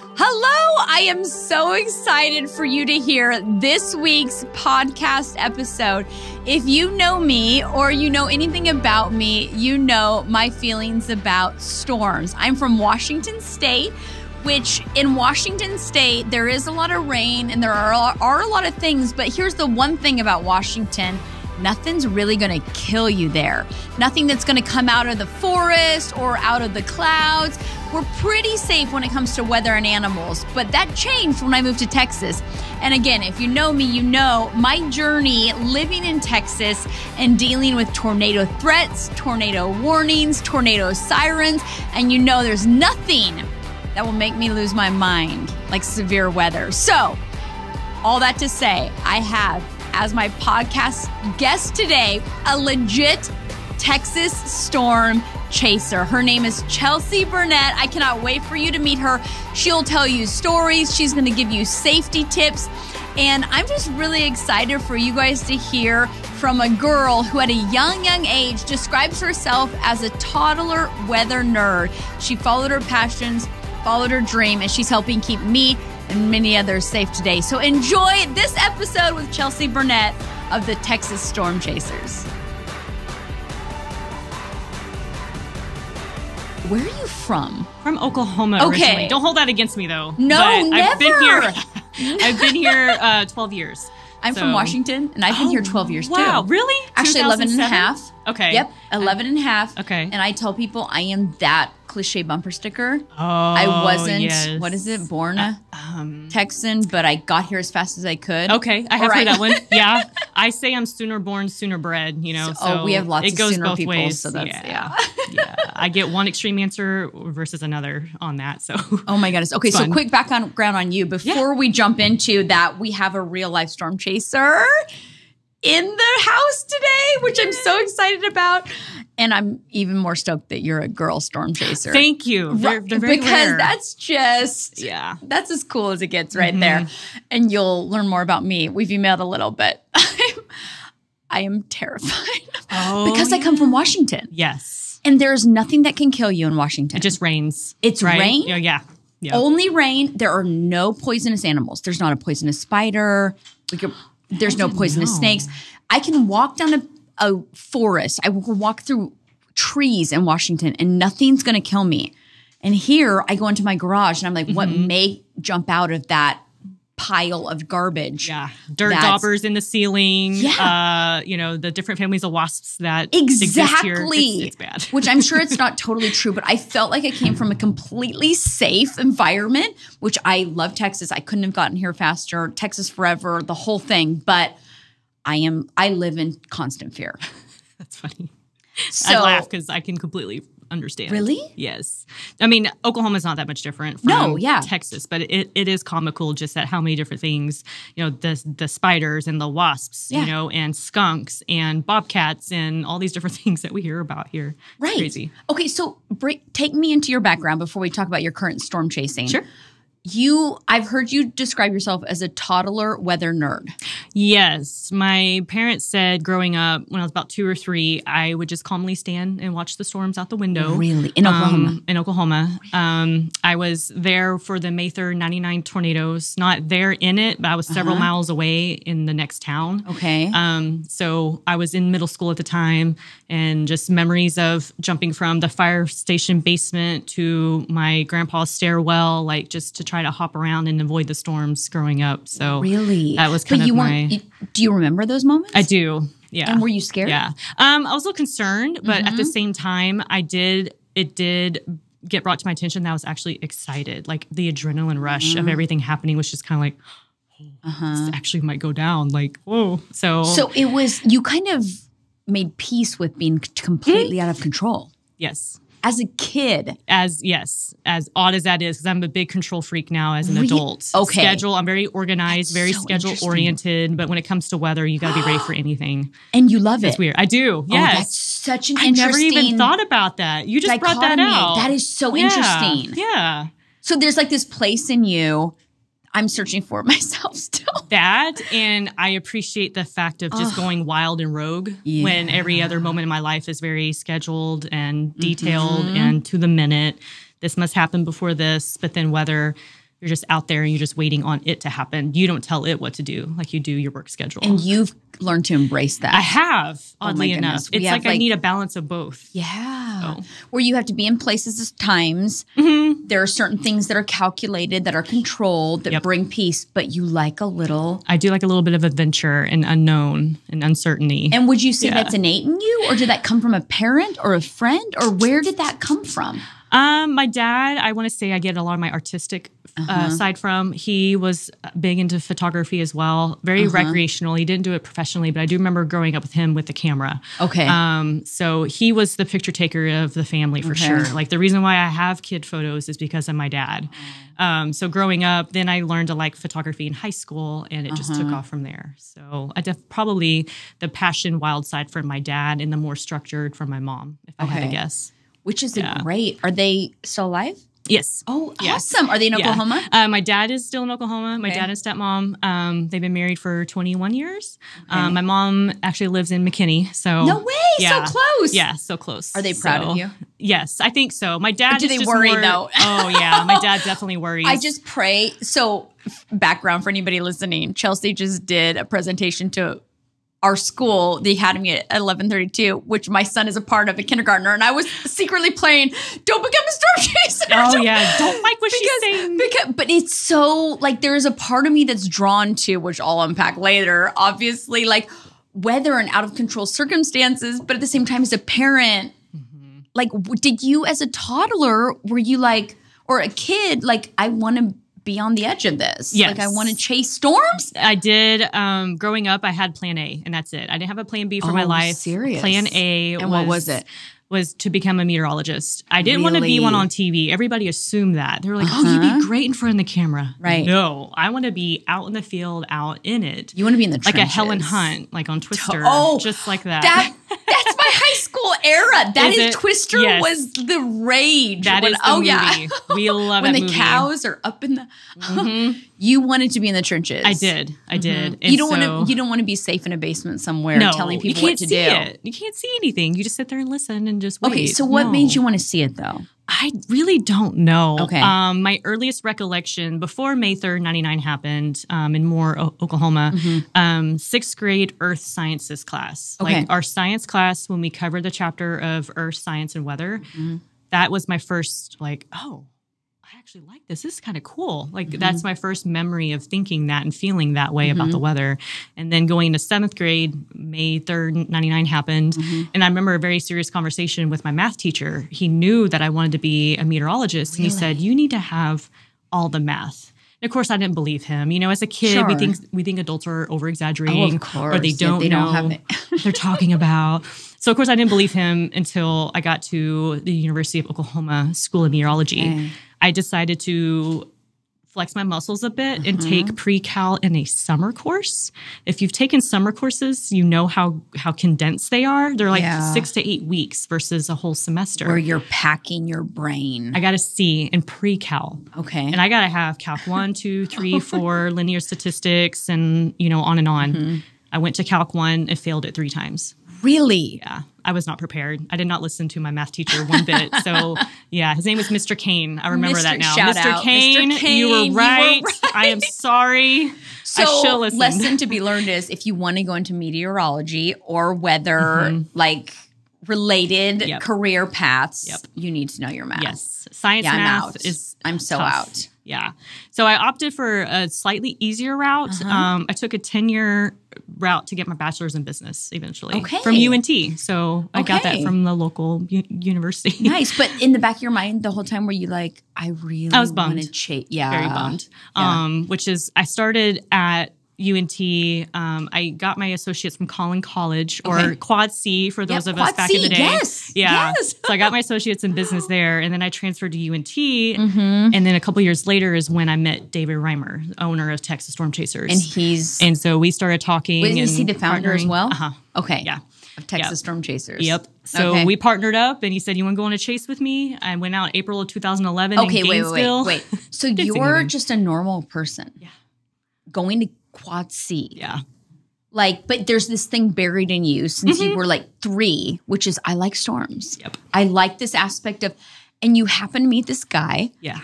Hello, I am so excited for you to hear this week's podcast episode. If you know me or you know anything about me, you know my feelings about storms. I'm from Washington State, which in Washington State, there is a lot of rain and there are a lot of things, but here's the one thing about Washington. Nothing's really going to kill you there. Nothing that's going to come out of the forest or out of the clouds. We're pretty safe when it comes to weather and animals, but that changed when I moved to Texas. And again, if you know me, you know my journey living in Texas and dealing with tornado threats, tornado warnings, tornado sirens, and you know there's nothing that will make me lose my mind like severe weather. So, all that to say, I have as my podcast guest today, a legit Texas storm chaser. Her name is Chelsea Burnett. I cannot wait for you to meet her. She'll tell you stories. She's going to give you safety tips. And I'm just really excited for you guys to hear from a girl who at a young age describes herself as a toddler weather nerd. She followed her passions, followed her dream, and she's helping keep me and many others safe today. So enjoy this episode with Chelsea Burnett of the Texas Storm Chasers. Where are you from? From Oklahoma originally. Don't hold that against me though. No, but never. I've been here 12 years. I'm from Washington, and I've been here 12 years too. Wow, really? Actually, 11 and a half. Okay. Yep, 11 and a half. Okay. And I tell people I am that cliche bumper sticker. Oh, I wasn't, yes. what is it, born a Texan, but I got here as fast as I could. Okay, I have heard that one. Yeah. I say I'm sooner born, sooner bred, you know. So we have lots of sooner people, ways. so that's, yeah. I get one extreme answer versus another on that, so. Oh my goodness. Okay, so quick background on you. Before we jump into that, we have a real life storm chaser in the house today, which I'm so excited about. And I'm even more stoked that you're a girl storm chaser. Thank you. They're very because rare. that's just, that's as cool as it gets right there. And you'll learn more about me. We've emailed a little bit. I am terrified because I come from Washington. Yes. And there's nothing that can kill you in Washington. It just rains. It's right? rain? Yeah. Only rain. There are no poisonous animals. There's not a poisonous spider. There's no poisonous snakes. I can walk down a forest. I will walk through trees in Washington and nothing's going to kill me. And here I go into my garage and I'm like, what may jump out of that pile of garbage? Yeah. Dirt daubers in the ceiling. Yeah. The different families of wasps that exist here. It's bad. Which I'm sure it's not totally true, but I felt like I came from a completely safe environment, which I love Texas. I couldn't have gotten here faster. Texas forever, the whole thing. But I live in constant fear. That's funny. So, I laugh because I can completely understand. Really? Yes. I mean, Oklahoma's not that much different from Texas, but it is comical just at how many different things, the spiders and the wasps, and skunks and bobcats and all these different things that we hear about here. Right. It's crazy. Okay, so take me into your background before we talk about your current storm chasing. Sure. I've heard you describe yourself as a toddler weather nerd. Yes. My parents said growing up, when I was about 2 or 3, I would just calmly stand and watch the storms out the window. Really? In Oklahoma? In Oklahoma. I was there for the May 3rd 99 tornadoes. Not there in it, but I was several miles away in the next town. Okay. So I was in middle school at the time, and just memories of jumping from the fire station basement to my grandpa's stairwell, like just to try to hop around and avoid the storms growing up. So really, that was kind of my. Do you remember those moments? I do. Yeah. And were you scared? Yeah. I was a little concerned, but at the same time, it did get brought to my attention that I was actually excited. Like the adrenaline rush of everything happening was just kind of like, this actually might go down. Like, whoa. So it was, you kind of made peace with being completely out of control. Yes. As a kid. As odd as that is, because I'm a big control freak now as an adult. Okay. I'm very organized, very schedule oriented, but when it comes to weather, you got to be ready for anything. And you love it. It's weird. I do. Yes. Oh, that's such an interesting. I never even thought about that. You just brought that out. That is so interesting. Yeah. So there's like this place in you. I'm searching for it myself still. That, and I appreciate the fact of just going wild and rogue when every other moment in my life is very scheduled and detailed and to the minute. This must happen before this, but then weather You're just out there and you're just waiting on it to happen. You don't tell it what to do like you do your work schedule. And you've learned to embrace that. I have, oddly enough. It's like I need a balance of both. Yeah. Where you have to be in places at times. There are certain things that are calculated, that are controlled, that bring peace, but you like a little. I do like a little bit of adventure and unknown and uncertainty. And would you say that's innate in you, or did that come from a parent or a friend, or where did that come from? My dad, I want to say I get a lot of my artistic side from. He was big into photography as well, very recreational. He didn't do it professionally, but I do remember growing up with him with the camera. Okay. So he was the picture taker of the family for sure. Like the reason why I have kid photos is because of my dad. So growing up, then I learned to like photography in high school, and it just took off from there. So I probably the passion wild side from my dad and the more structured from my mom, if I had to guess. Which is great. Are they still alive? Yes. Oh, awesome. Are they in Oklahoma? My dad is still in Oklahoma. My dad and stepmom, they've been married for 21 years. My mom actually lives in McKinney. So no way. So close. Yeah, so close. Are they proud of you? Yes, I think so. My dad do they worry though? Oh, yeah. My dad definitely worries. I just pray. So background for anybody listening, Chelsea just did a presentation to our school, the Academy at 1132, which my son is a part of, a kindergartner, and I was secretly playing, don't become a storm chaser. Oh, yeah. Don't like what she's saying. But it's so, like, there is a part of me that's drawn to, which I'll unpack later, obviously, like, weather and out of control circumstances, but at the same time, as a parent, like, did you, as a toddler, were you like, or a kid, like, I want to be on the edge of this. Yes. Like I want to chase storms. I did. Growing up, I had plan A, and that's it. I didn't have a plan B for my life. Serious? Plan A and what was it? Was to become a meteorologist. I didn't want to be one on TV. Everybody assumed that. They were like, oh, you'd be great in front of the camera. Right. No, I want to be out in the field, out in it. You want to be in the trenches. Like a Helen Hunt, like on Twister. Just like that. That's my high school era. That is Twister was the rage. That is the movie. We love when that the movie. cows are up in the... You wanted to be in the trenches. I did. And you don't want to be safe in a basement somewhere telling people what to do. You can't see anything. You just sit there and listen and just wait. Okay, so what made you want to see it though? I really don't know. Okay. My earliest recollection before May 3rd, 99 happened in Moore, Oklahoma, 6th grade Earth Sciences class. Okay. Like our science class, when we covered the chapter of Earth Science and Weather, that was my first like, oh, I actually like this. This is kind of cool. Like that's my first memory of thinking that and feeling that way about the weather. And then going into 7th grade, May 3rd, 99 happened. And I remember a very serious conversation with my math teacher. He knew that I wanted to be a meteorologist. And he said, you need to have all the math. And of course, I didn't believe him. You know, as a kid, we think adults are over-exaggerating or they don't know what they're talking about. So, of course, I didn't believe him until I got to the University of Oklahoma School of Meteorology. I decided to flex my muscles a bit and take pre-cal in a summer course. If you've taken summer courses, you know how condensed they are. They're like 6 to 8 weeks versus a whole semester. Where you're packing your brain. I got a C in pre-cal. Okay. And I got to have Calc 1, 2, 3, 4, linear statistics, and, you know, on and on. I went to Calc 1 and failed it 3 times. Really? Yeah. I was not prepared. I did not listen to my math teacher one bit. So, yeah, his name was Mr. Kane. I remember that now. Mr. Kane, you were right. I am sorry. So, I should listen. Lesson to be learned is if you want to go into meteorology or weather, like related career paths, you need to know your math. Yes. Science math is I'm so tough. out. Yeah. So I opted for a slightly easier route. I took a 10-year route to get my bachelor's in business eventually from UNT. So I got that from the local university. Nice. But in the back of your mind, the whole time were you like, I was bummed. Want to chase. Yeah. Very bummed. Which is, I started at UNT. I got my associates from Collin College or Quad C for those of us back in the day. Yes. Yeah. Yes. So I got my associates in business there, and then I transferred to UNT. And then a couple years later is when I met David Reimer, owner of Texas Storm Chasers. And so we started talking. Is he the founder as well? Okay. Yeah. Of Texas Storm Chasers. Yep. So we partnered up, and he said, you want to go on a chase with me? I went out April of 2011 in Gainesville. Wait. So you're just a normal person. Yeah. Going to Quad C. Yeah. Like, but there's this thing buried in you since you were like 3, which is I like storms. Yep. I like this aspect of, and you happen to meet this guy. Yeah.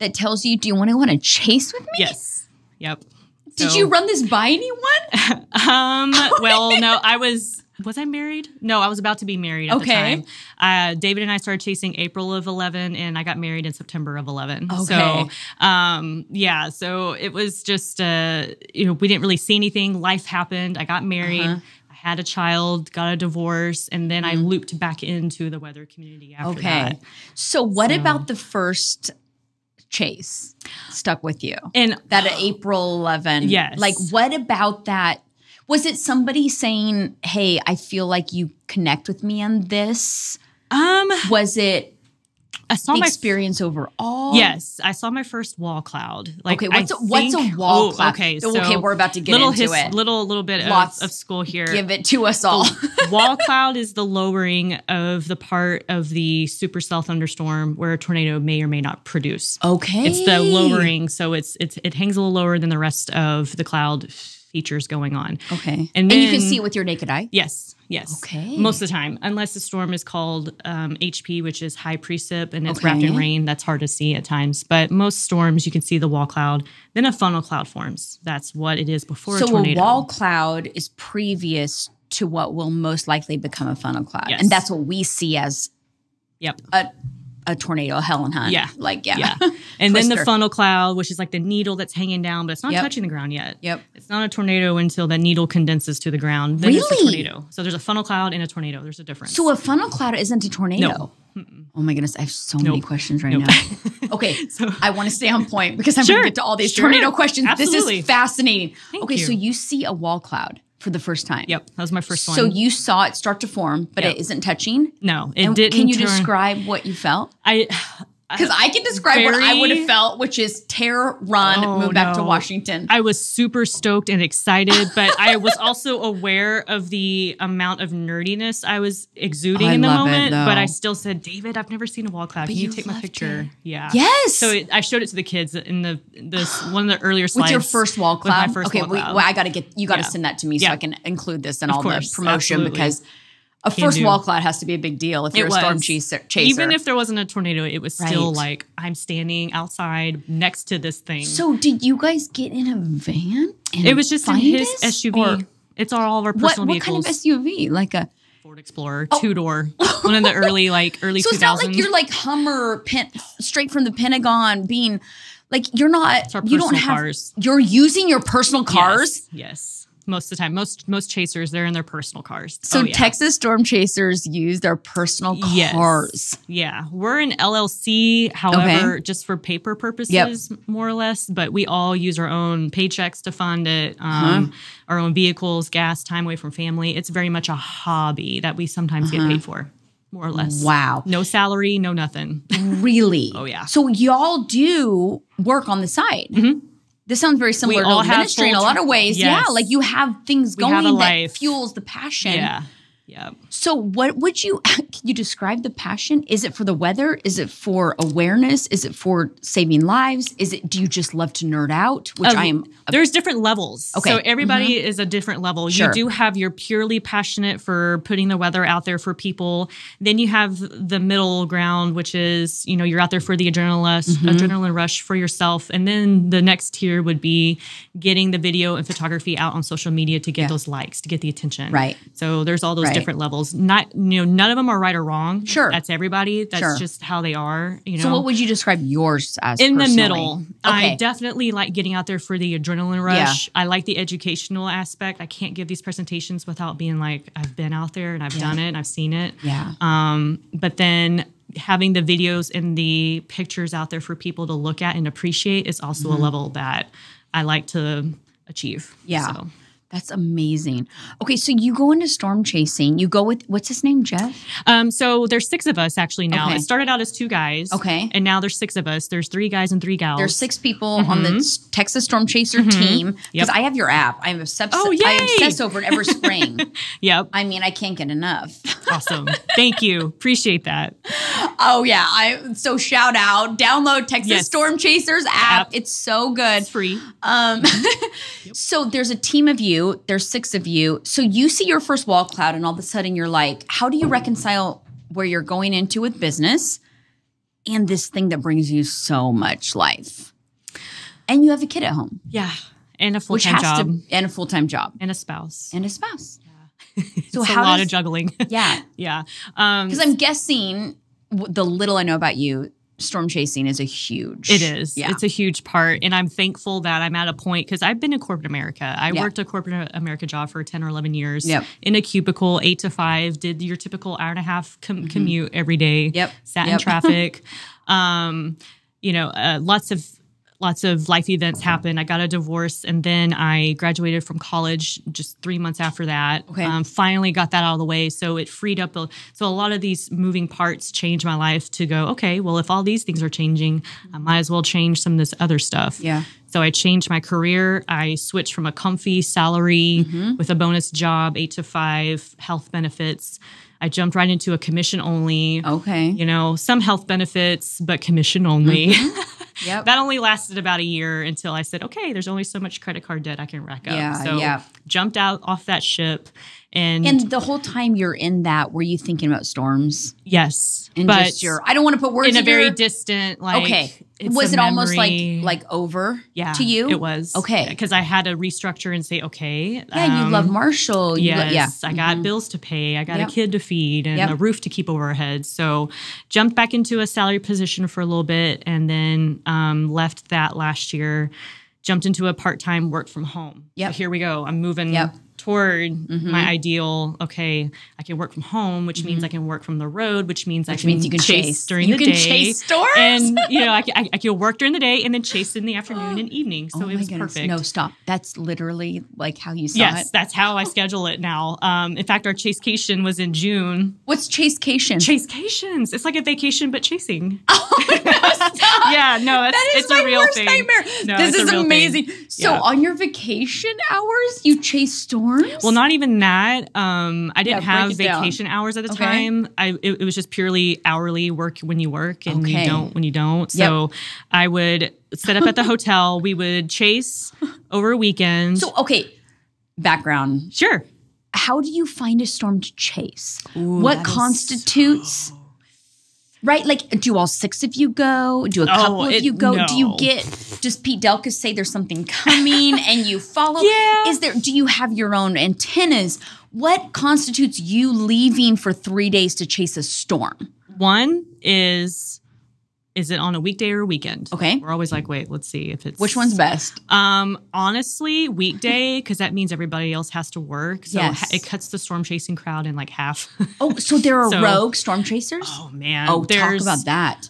that tells you, do you want to go on a chase with me? Yes. Yep. Did you run this by anyone? Well, no, was I married? No, I was about to be married at the time. David and I started chasing April of 11, and I got married in September of 11. Okay. So, so it was just, we didn't really see anything. Life happened. I got married. I had a child, got a divorce, and then I looped back into the weather community after that. So what about the first chase stuck with you? And that April 11. Yes. Like, what about that? Was it somebody saying, hey, I feel like you connect with me on this? Was it the experience overall? Yes. I saw my first wall cloud. Like, what's a wall cloud? Okay, we're about to get into it. Little bit of school here. Give it to us all. Wall cloud is the lowering of the part of the supercell thunderstorm where a tornado may or may not produce. Okay. It's the lowering, so it hangs a little lower than the rest of the cloud features going on. Okay. And you can see it with your naked eye? Yes. Okay. Most of the time, unless the storm is called HP, which is high precip, and it's wrapped in rain. That's hard to see at times. But most storms, you can see the wall cloud. Then a funnel cloud forms. That's what it is before a tornado. So a wall cloud is previous to what will most likely become a funnel cloud. Yes. And that's what we see as a tornado, a Helen Hunt. Yeah. Yeah. And then the funnel cloud, which is like the needle that's hanging down, but it's not touching the ground yet. Yep. It's not a tornado until the needle condenses to the ground. Then it's a tornado. So there's a funnel cloud and a tornado. There's a difference. So a funnel cloud isn't a tornado? No. Oh my goodness. I have so many questions right now. Okay. So I want to stay on point because I'm going to get to all these tornado questions. Absolutely. This is fascinating. Thank you. So you see a wall cloud for the first time. Yep. That was my first one. So you saw it start to form, but it isn't touching? No, it didn't. Can you describe what you felt? Because I can describe what I would have felt, which is tear, run, move back to Washington. I was super stoked and excited, but I was also aware of the amount of nerdiness I was exuding in the moment. But I still said, David, I've never seen a wall cloud. Can you take my picture? Yeah. Yes. So I showed it to the kids in one of the earlier slides. With your first wall cloud? With my first wall cloud. I got to you got to send that to me so I can include this in all the promotion because a first wall cloud has to be a big deal if you're a storm chaser. Even if there wasn't a tornado, it was still like I'm standing outside next to this thing. So did you guys get in a van? It was just in his SUV. It's all of our personal vehicles. What kind of SUV? Like a Ford Explorer, 2-door, one of the early 2000s. So it's not like you're like Hummer straight from the Pentagon being like you're not. It's our personal cars. You're using your personal cars. Yes. Most of the time, most chasers, they're in their personal cars. So Texas storm chasers use their personal cars. Yeah. We're an LLC, however, just for paper purposes, more or less. But we all use our own paychecks to fund it, our own vehicles, gas, time away from family. It's very much a hobby that we sometimes get paid for, more or less. Wow. No salary, no nothing. Really? Oh, yeah. So y'all do work on the side. Mm-hmm. This sounds very similar to ministry in a lot of ways. Yes. Yeah, like you have things going that fuels the passion. Yeah. So what would can you describe the passion? Is it for the weather? Is it for awareness? Is it for saving lives? Do you just love to nerd out? Which I am. There's different levels. Okay. So everybody is a different level. Sure. You do have your purely passionate for putting the weather out there for people. Then you have the middle ground, which is, you're out there for the adrenaline rush for yourself. And then the next tier would be getting the video and photography out on social media to get those likes, to get the attention. Right. So there's all those different levels. Not, none of them are right or wrong. Sure. That's everybody. That's just how they are. So what would you describe yours as? In personally? the middle. Okay. I definitely like getting out there for the adrenaline rush. I like the educational aspect. I can't give these presentations without being like, I've been out there and I've done it and I've seen it. Yeah. But then having the videos and the pictures out there for people to look at and appreciate is also a level that I like to achieve. Yeah. So. That's amazing. Okay, so you go into storm chasing. You go with, what's his name, Jeff? So there's 6 of us actually now. Okay. It started out as 2 guys. Okay. And now there's 6 of us. There's 3 guys and 3 gals. There's 6 people on the Texas Storm Chaser team. Because I have your app. I obsess over it every spring. Yep. I mean, I can't get enough. Awesome. Thank you. Appreciate that. Oh, yeah. So shout out. Download Texas Storm Chasers app. It's so good. It's free. So there's a team of you. There's 6 of you. So you see your first wall cloud and all of a sudden you're like, how do you reconcile where you're going into with business and this thing that brings you so much life. And you have a kid at home. Yeah. And a full-time job. And a full-time job. And a spouse. And a spouse. Yeah. So a lot of juggling. Yeah. Yeah. Because I'm guessing the little I know about you, storm chasing is a huge. It is. Yeah. It's a huge part. And I'm thankful that I'm at a point because I've been in corporate America. I worked a corporate America job for 10 or 11 years in a cubicle, 8 to 5, did your typical hour and a half commute every day. Sat in traffic. Lots of life events happened. I got a divorce, and then I graduated from college just 3 months after that. Finally got that out of the way, so it freed up. So a lot of these moving parts changed my life to go, okay, well, if all these things are changing, I might as well change some of this other stuff. Yeah. So I changed my career. I switched from a comfy salary with a bonus job, 8 to 5, health benefits. I jumped right into a commission only. Some health benefits, but commission only. That only lasted about a year until I said, okay, there's only so much credit card debt I can rack up. Jumped out off that ship. And the whole time you're in that, were you thinking about storms? Yes. And but just I don't want to put words in a very distant, was it almost like over to you? It was. Okay. Because I had to restructure and say, okay. Yeah, you love Marshall. Yes. I got bills to pay. I got a kid to feed and a roof to keep over our heads. So jumped back into a salary position for a little bit and then left that last year. Jumped into a part-time work from home. So here we go. I'm moving toward my ideal. Okay, I can work from home, which means I can work from the road, which means I can chase during the day. You can chase storms? And, I can work during the day and then chase in the afternoon and evening. So it was perfect. No, stop. That's literally like how you saw it? Yes, that's how I schedule it now. In fact, our chasecation was in June. What's chasecation? Chasecations. It's like a vacation, but chasing. Oh, no, stop. Yeah, no, it's a real thing. Nightmare. No, this is amazing. Thing. So on your vacation hours, you chase storms? Well, not even that. I didn't have vacation hours at the time. It was just purely hourly work when you work and you don't when you don't. So I would set up at the hotel. We would chase over a weekend. So, background. Sure. How do you find a storm to chase? What constitutes... Right? Like, do all 6 of you go? Do a couple of you go? No. Does Pete Delkus say there's something coming and you follow? Yeah. Do you have your own antennas? What constitutes you leaving for 3 days to chase a storm? One is it on a weekday or a weekend? Okay. We're always like, wait, let's see if it's... Which one's best? Honestly, weekday, because that means everybody else has to work. So it cuts the storm chasing crowd in like half. Oh, so there are rogue storm chasers? Oh, man. Oh, talk about that.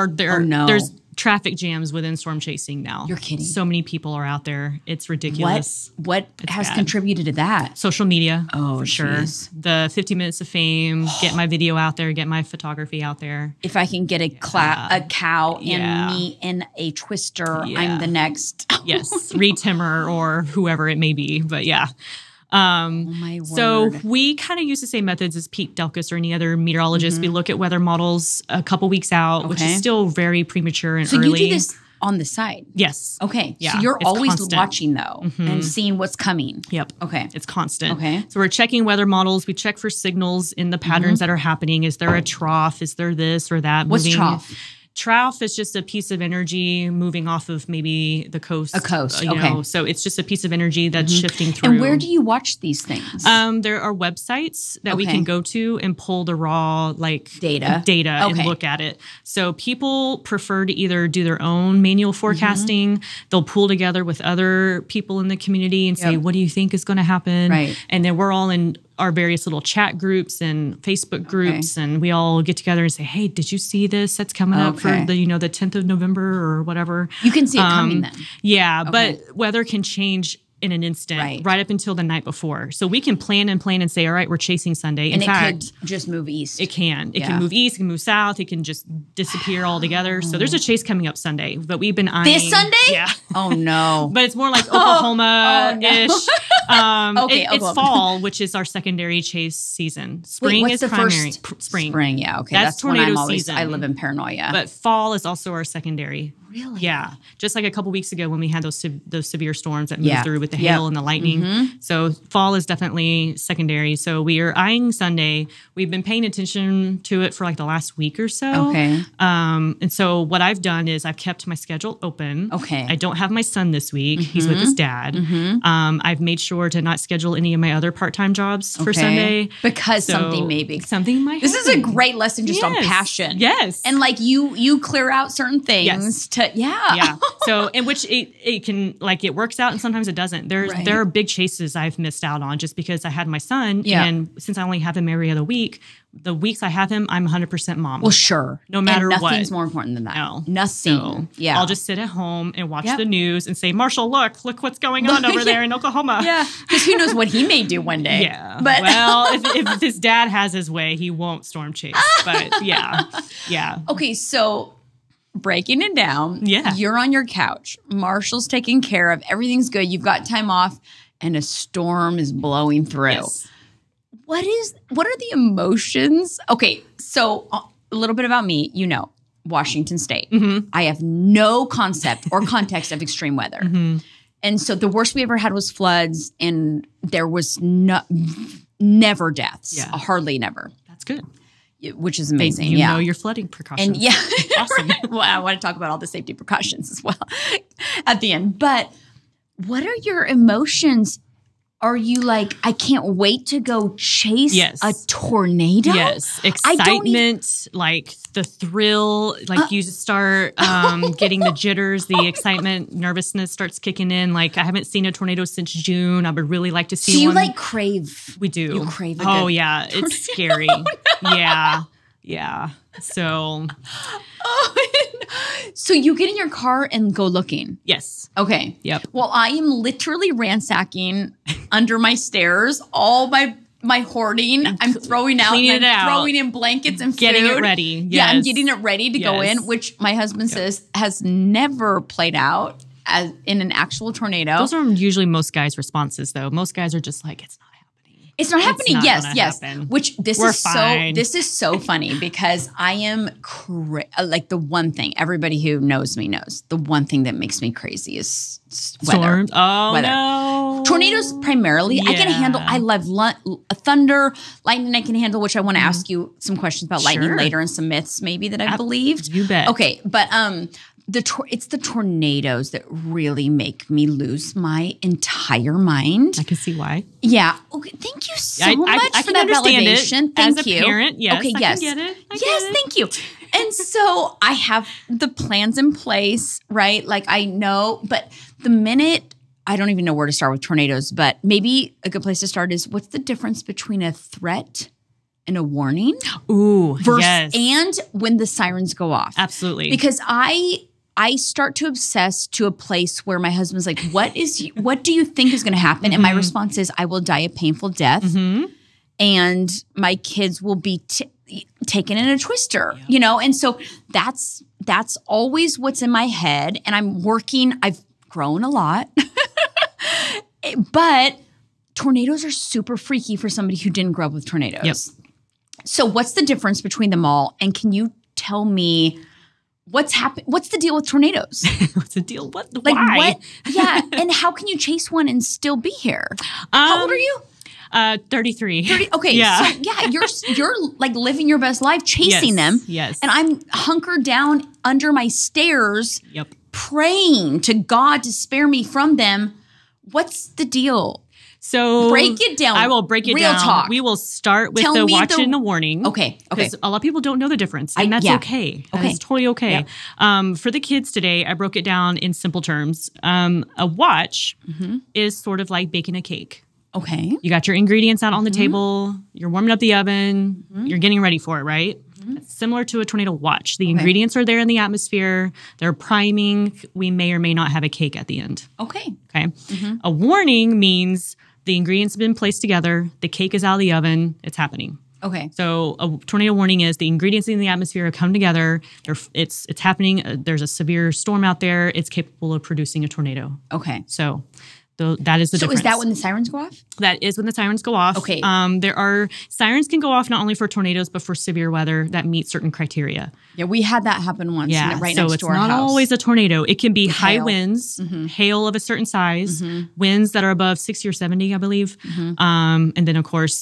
There's traffic jams within storm chasing now. You're kidding. So many people are out there. It's ridiculous. What has contributed to that? Social media. Oh, for sure. Geez. The 50 minutes of fame, get my video out there, get my photography out there. If I can get a cow and me in a twister, I'm the next. Yes. Reed Timmer or whoever it may be. But yeah. My word. So we kind of use the same methods as Pete Delkus or any other meteorologist. We look at weather models a couple weeks out, which is still very premature and early. So you do this on the side? Yes. Okay. Yeah, so you're always constant. Watching though and seeing what's coming. Yep. Okay. It's constant. Okay. So we're checking weather models. We check for signals in the patterns that are happening. Is there a trough? Is there this or that? What's trough? Trough is just a piece of energy moving off of maybe the coast. A coast, So it's just a piece of energy that's shifting through. And where do you watch these things? There are websites that we can go to and pull the raw data and look at it. So people prefer to either do their own manual forecasting. They'll pull together with other people in the community and say, what do you think is going to happen? Right. And then we're all in our various little chat groups and Facebook groups, and we all get together and say, "Hey, did you see this? That's coming up for the the 10th of November or whatever." You can see it coming then. Yeah, but weather can change in an instant, right up until the night before. So we can plan and say, all right, we're chasing Sunday. And in fact, it could just move east. It can. It can move east, it can move south, it can just disappear altogether. So there's a chase coming up Sunday, but we've been eyeing. This Sunday? Yeah. Oh, no. But it's more like Oklahoma-ish. It's fall, which is our secondary chase season. Spring is primary. Spring. Spring, yeah. Okay. That's tornado season. I live in paranoia. But fall is also our secondary. Really? Yeah. Just like a couple weeks ago when we had those severe storms that moved through with the hail and the lightning. So fall is definitely secondary. So we are eyeing Sunday. We've been paying attention to it for like the last week or so. Okay. And so what I've done is I've kept my schedule open. Okay. I don't have my son this week. He's with his dad. I've made sure to not schedule any of my other part-time jobs for Sunday. Because something might This is a great lesson just on passion. Yes. And like you clear out certain things to So in which it can like it works out and sometimes it doesn't. There are big chases I've missed out on just because I had my son and since I only have him every other week, the weeks I have him, I'm 100% mom. Well, sure. No matter what. Nothing's more important than that. No. Nothing. So I'll just sit at home and watch the news and say, Marshall, look what's going on over there in Oklahoma. Yeah. Because who knows what he may do one day. Yeah. But well, if his dad has his way, he won't storm chase. But yeah. Okay, so breaking it down. Yeah. You're on your couch. Marshall's taken care of. Everything's good. You've got time off and a storm is blowing through. Yes. What are the emotions? Okay, so a little bit about me, Washington State. I have no concept or context of extreme weather. And so the worst we ever had was floods and there was never deaths. Yeah. Hardly never. That's good. Which is amazing. You know your flooding precautions. And Awesome. Right. Well, I want to talk about all the safety precautions as well at the end. But what are your emotions? Are you like, I can't wait to go chase a tornado? Yes. Excitement, like the thrill, like you start getting the jitters, the excitement, nervousness starts kicking in. Like I haven't seen a tornado since June. I would really like to see one. So you like crave? We do. You crave a Oh, good yeah. tornado. It's scary. Yeah. So. So you get in your car and go looking? Yes. Okay. Yep. Well, I am literally ransacking under my stairs all my hoarding. I'm throwing out and I'm throwing in blankets and getting food. It ready. Yes. Yeah, I'm getting it ready to go in, which my husband says has never played out as in an actual tornado. Those are usually most guys' responses, though. Most guys are just like, it's not happening. It's not happening. Not Yes. happen. Which We're fine. This is so funny because I am like the one thing everybody who knows me knows. The one thing that makes me crazy is weather. Storms? Oh, weather. no. Tornadoes primarily. I can handle. I love thunder, lightning. I can handle. Which I want to ask you some questions about lightning later and some myths maybe that I've believed. You bet. Okay, but it's the tornadoes that really make me lose my entire mind. I can see why. Yeah. Okay. Thank you so much I for that validation. Thank you. As a parent, yes. Okay. I Yes. can get it. Thank you. And so I have the plans in place, right? Like I know, but the minute I don't even know where to start with tornadoes, but maybe a good place to start is what's the difference between a threat and a warning? Ooh, yes. And when the sirens go off. Absolutely. Because I start to obsess to a place where my husband's like, what do you think is going to happen? And my response is, I will die a painful death and my kids will be taken in a twister, And so that's always what's in my head. And I've grown a lot, but tornadoes are super freaky for somebody who didn't grow up with tornadoes. Yep. So what's the difference between them all? And can you tell me what's happened? What's the deal with tornadoes? What's the deal? Why? What? Yeah. And how can you chase one and still be here? How old are you? 33. 30. Okay. Yeah. So you're like living your best life chasing them. Yes. And I'm hunkered down under my stairs praying to God to spare me from them. What's the deal? So break it down. I will break it down. Real talk. We will start with the watch and the warning. Okay. Because a lot of people don't know the difference. And that's okay. That is totally okay. Yeah. For the kids today, I broke it down in simple terms. A watch is sort of like baking a cake. Okay. You got your ingredients out on the table. You're warming up the oven. You're getting ready for it, right? It's similar to a tornado watch. The ingredients are there in the atmosphere. They're priming. We may or may not have a cake at the end. Okay. A warning means the ingredients have been placed together. The cake is out of the oven. It's happening. Okay. So a tornado warning is the ingredients in the atmosphere have come together. It's happening. There's a severe storm out there. It's capable of producing a tornado. Okay. So That is the difference. So is that when the sirens go off? That is when the sirens go off. Okay. Sirens can go off not only for tornadoes, but for severe weather that meet certain criteria. Yeah, we had that happen once right next to our house. So it's not always a tornado. It can be high winds, hail of a certain size, winds that are above 60 or 70, I believe. And then, of course,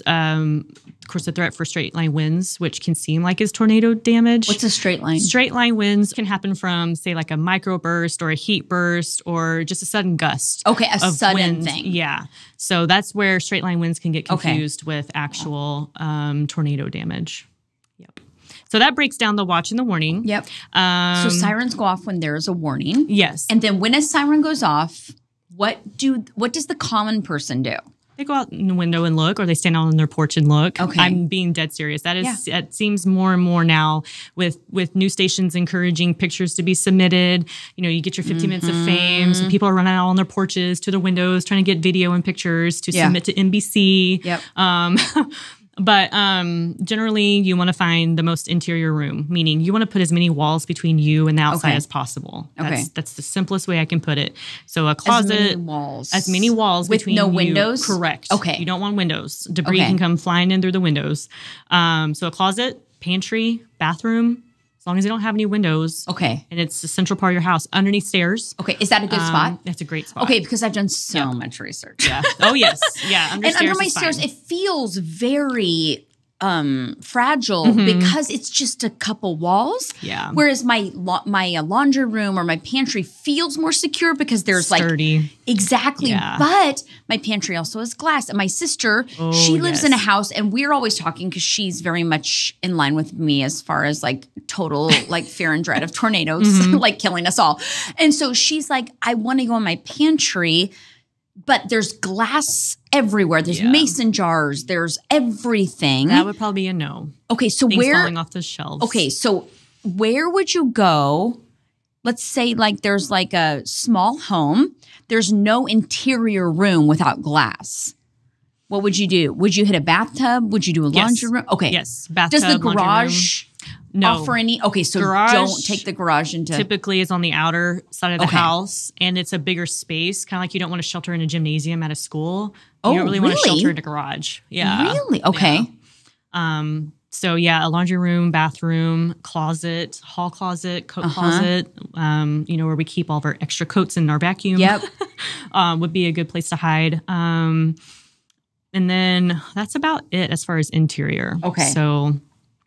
the threat for straight line winds, which can seem like is tornado damage. What's a straight line? Straight line winds can happen from, say, like a microburst or a heat burst or just a sudden gust. Okay, a sudden thing. Yeah. So that's where straight line winds can get confused with actual tornado damage. Yep. So that breaks down the watch and the warning. Yep. So sirens go off when there's a warning. Yes. And then when a siren goes off, what does the common person do? They go out in the window and look, or they stand out on their porch and look. Okay. I'm being dead serious. It seems more and more now with news stations encouraging pictures to be submitted. You know, you get your 50 minutes of fame. So people are running out on their porches to their windows trying to get video and pictures to submit to NBC. Yep. But generally, you want to find the most interior room, meaning you want to put as many walls between you and the outside as possible. That's the simplest way I can put it. So a closet, as many walls with between no you. windows. Correct. Okay. You don't want windows. Debris can come flying in through the windows. So a closet, pantry, bathroom. As long as they don't have any windows. Okay. And it's the central part of your house, underneath stairs. Okay. Is that a good spot? That's a great spot. Okay, because I've done so much research. Yeah. Oh, yes. Yeah. Under my stairs, it feels very fragile because it's just a couple walls. Yeah. Whereas my laundry room or my pantry feels more secure because there's sturdy. Exactly. Yeah. But my pantry also has glass. And my sister, she lives in a house, and we're always talking because she's very much in line with me as far as like total like fear and dread of tornadoes, like killing us all. And so she's like, I want to go in my pantry, but there's glass everywhere. There's mason jars. There's everything. That would probably be a no. Okay, so Things falling off the shelves. Okay, so where would you go? Let's say like there's like a small home. There's no interior room without glass. What would you do? Would you hit a bathtub? Would you do a laundry room? Okay. Yes, bathtub, does the garage offer any? Okay, so garage don't take the garage into. Typically is on the outer side of the house, and it's a bigger space. Kind of like you don't want to shelter in a gymnasium at a school. You don't really want to shelter in a garage. Yeah. Really? Okay. Yeah. So yeah, a laundry room, bathroom, closet, hall closet, coat closet, where we keep all of our extra coats in our vacuum. Yep. Would be a good place to hide. And then that's about it as far as interior. Okay. So,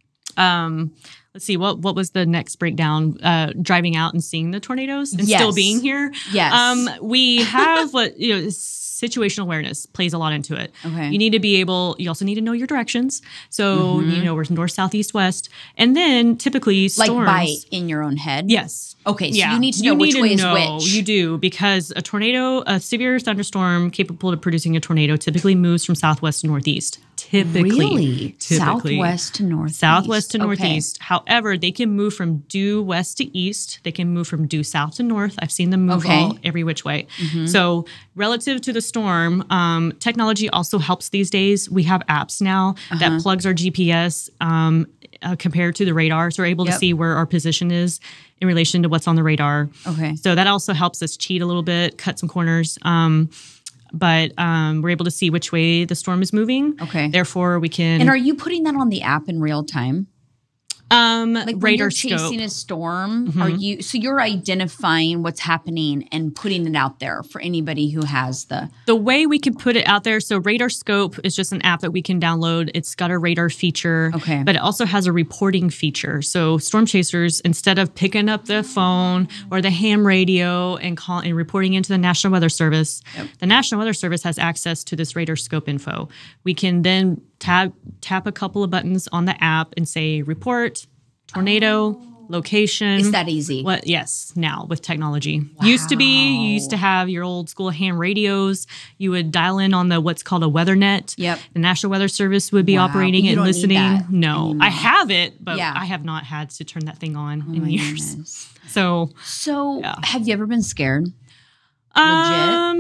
let's see, what was the next breakdown? Driving out and seeing the tornadoes and still being here. Yes. We have situational awareness plays a lot into it. Okay. You also need to know your directions. So, we're north, south, east, west. And then typically storms. Like in your own head? Yes. Okay, so you need to know which way is which. You do, because a severe thunderstorm capable of producing a tornado typically moves from southwest to northeast. Typically. Typically. Southwest to northeast. Southwest to northeast. However, they can move from due west to east. They can move from due south to north. I've seen them move every which way. So relative to the storm, technology also helps these days. We have apps now that plugs our GPS compared to the radar. So we're able to see where our position is in relation to what's on the radar. Okay. So that also helps us cheat a little bit, cut some corners. But we're able to see which way the storm is moving. Okay. Therefore, we can. And are you putting that on the app in real time? Like when radar you're chasing scope. a storm, you're identifying what's happening and putting it out there for anybody who has the way we can put it out there. So radar scope is just an app that we can download. It's got a radar feature, but it also has a reporting feature. So storm chasers, instead of picking up the phone or the ham radio and reporting into the National Weather Service, the National Weather Service has access to this radar scope info. We can then tap a couple of buttons on the app and say report, tornado, location. Is that easy? Yes, now with technology. You used to have your old school ham radios. You would dial in on what's called a weather net. Yep. The National Weather Service would be operating it and listening. No, anymore. I have it, but I have not had to turn that thing on in years. Goodness. So have you ever been scared? Legit?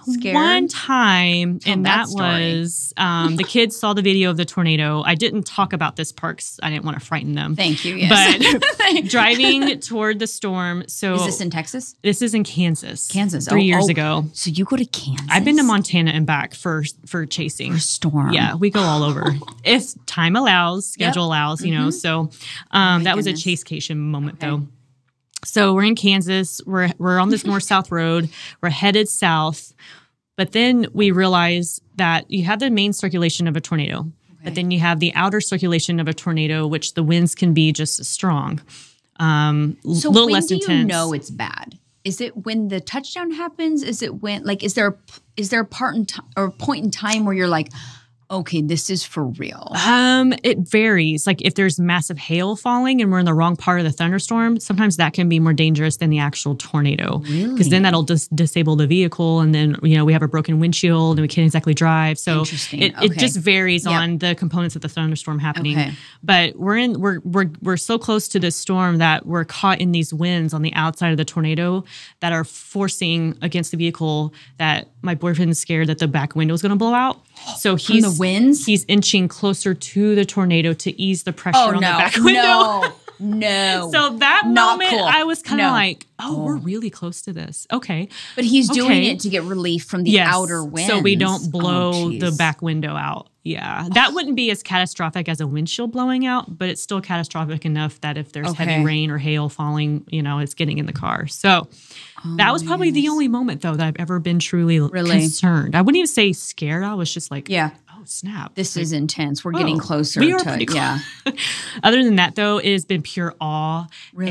Scared? one time, and that story. was the kids saw the video of the tornado. I didn't talk about this part because I didn't want to frighten them. Thank you. Yes. But driving toward the storm. So is this in Texas? This is in Kansas. Kansas. 3 years ago. So you go to Kansas? I've been to Montana and back for chasing. For storm. Yeah, we go all over. If time allows, schedule allows, you know. So that was a chasecation moment though. So we're in Kansas. We're on this north-south road. We're headed south. But then we realize that you have the main circulation of a tornado. But then you have the outer circulation of a tornado, which the winds can be just as strong. So little when less do intense. you know it's bad? Is it when the touchdown happens? Is it when, like, is there a part in time or a point in time where you're like, okay, this is for real? It varies. Like if there's massive hail falling and we're in the wrong part of the thunderstorm, sometimes that can be more dangerous than the actual tornado. Really? Because then that'll disable the vehicle, and then we have a broken windshield and we can't exactly drive. So it just varies on the components of the thunderstorm happening. Okay. But we're so close to this storm that we're caught in these winds on the outside of the tornado that are forcing against the vehicle that my boyfriend's scared that the back window is going to blow out. So he's inching closer to the tornado to ease the pressure on the back window. No. So that moment, cool. I was kind of like, we're really close to this. Okay. But he's doing it to get relief from the outer winds. So we don't blow the back window out. Yeah. That wouldn't be as catastrophic as a windshield blowing out, but it's still catastrophic enough that if there's heavy rain or hail falling, it's getting in the car. So that was probably the only moment, though, that I've ever been truly concerned. I wouldn't even say scared. I was just like, oh, snap. This is intense. We're getting closer we are to pretty it. close. Yeah. Other than that, though, it has been pure awe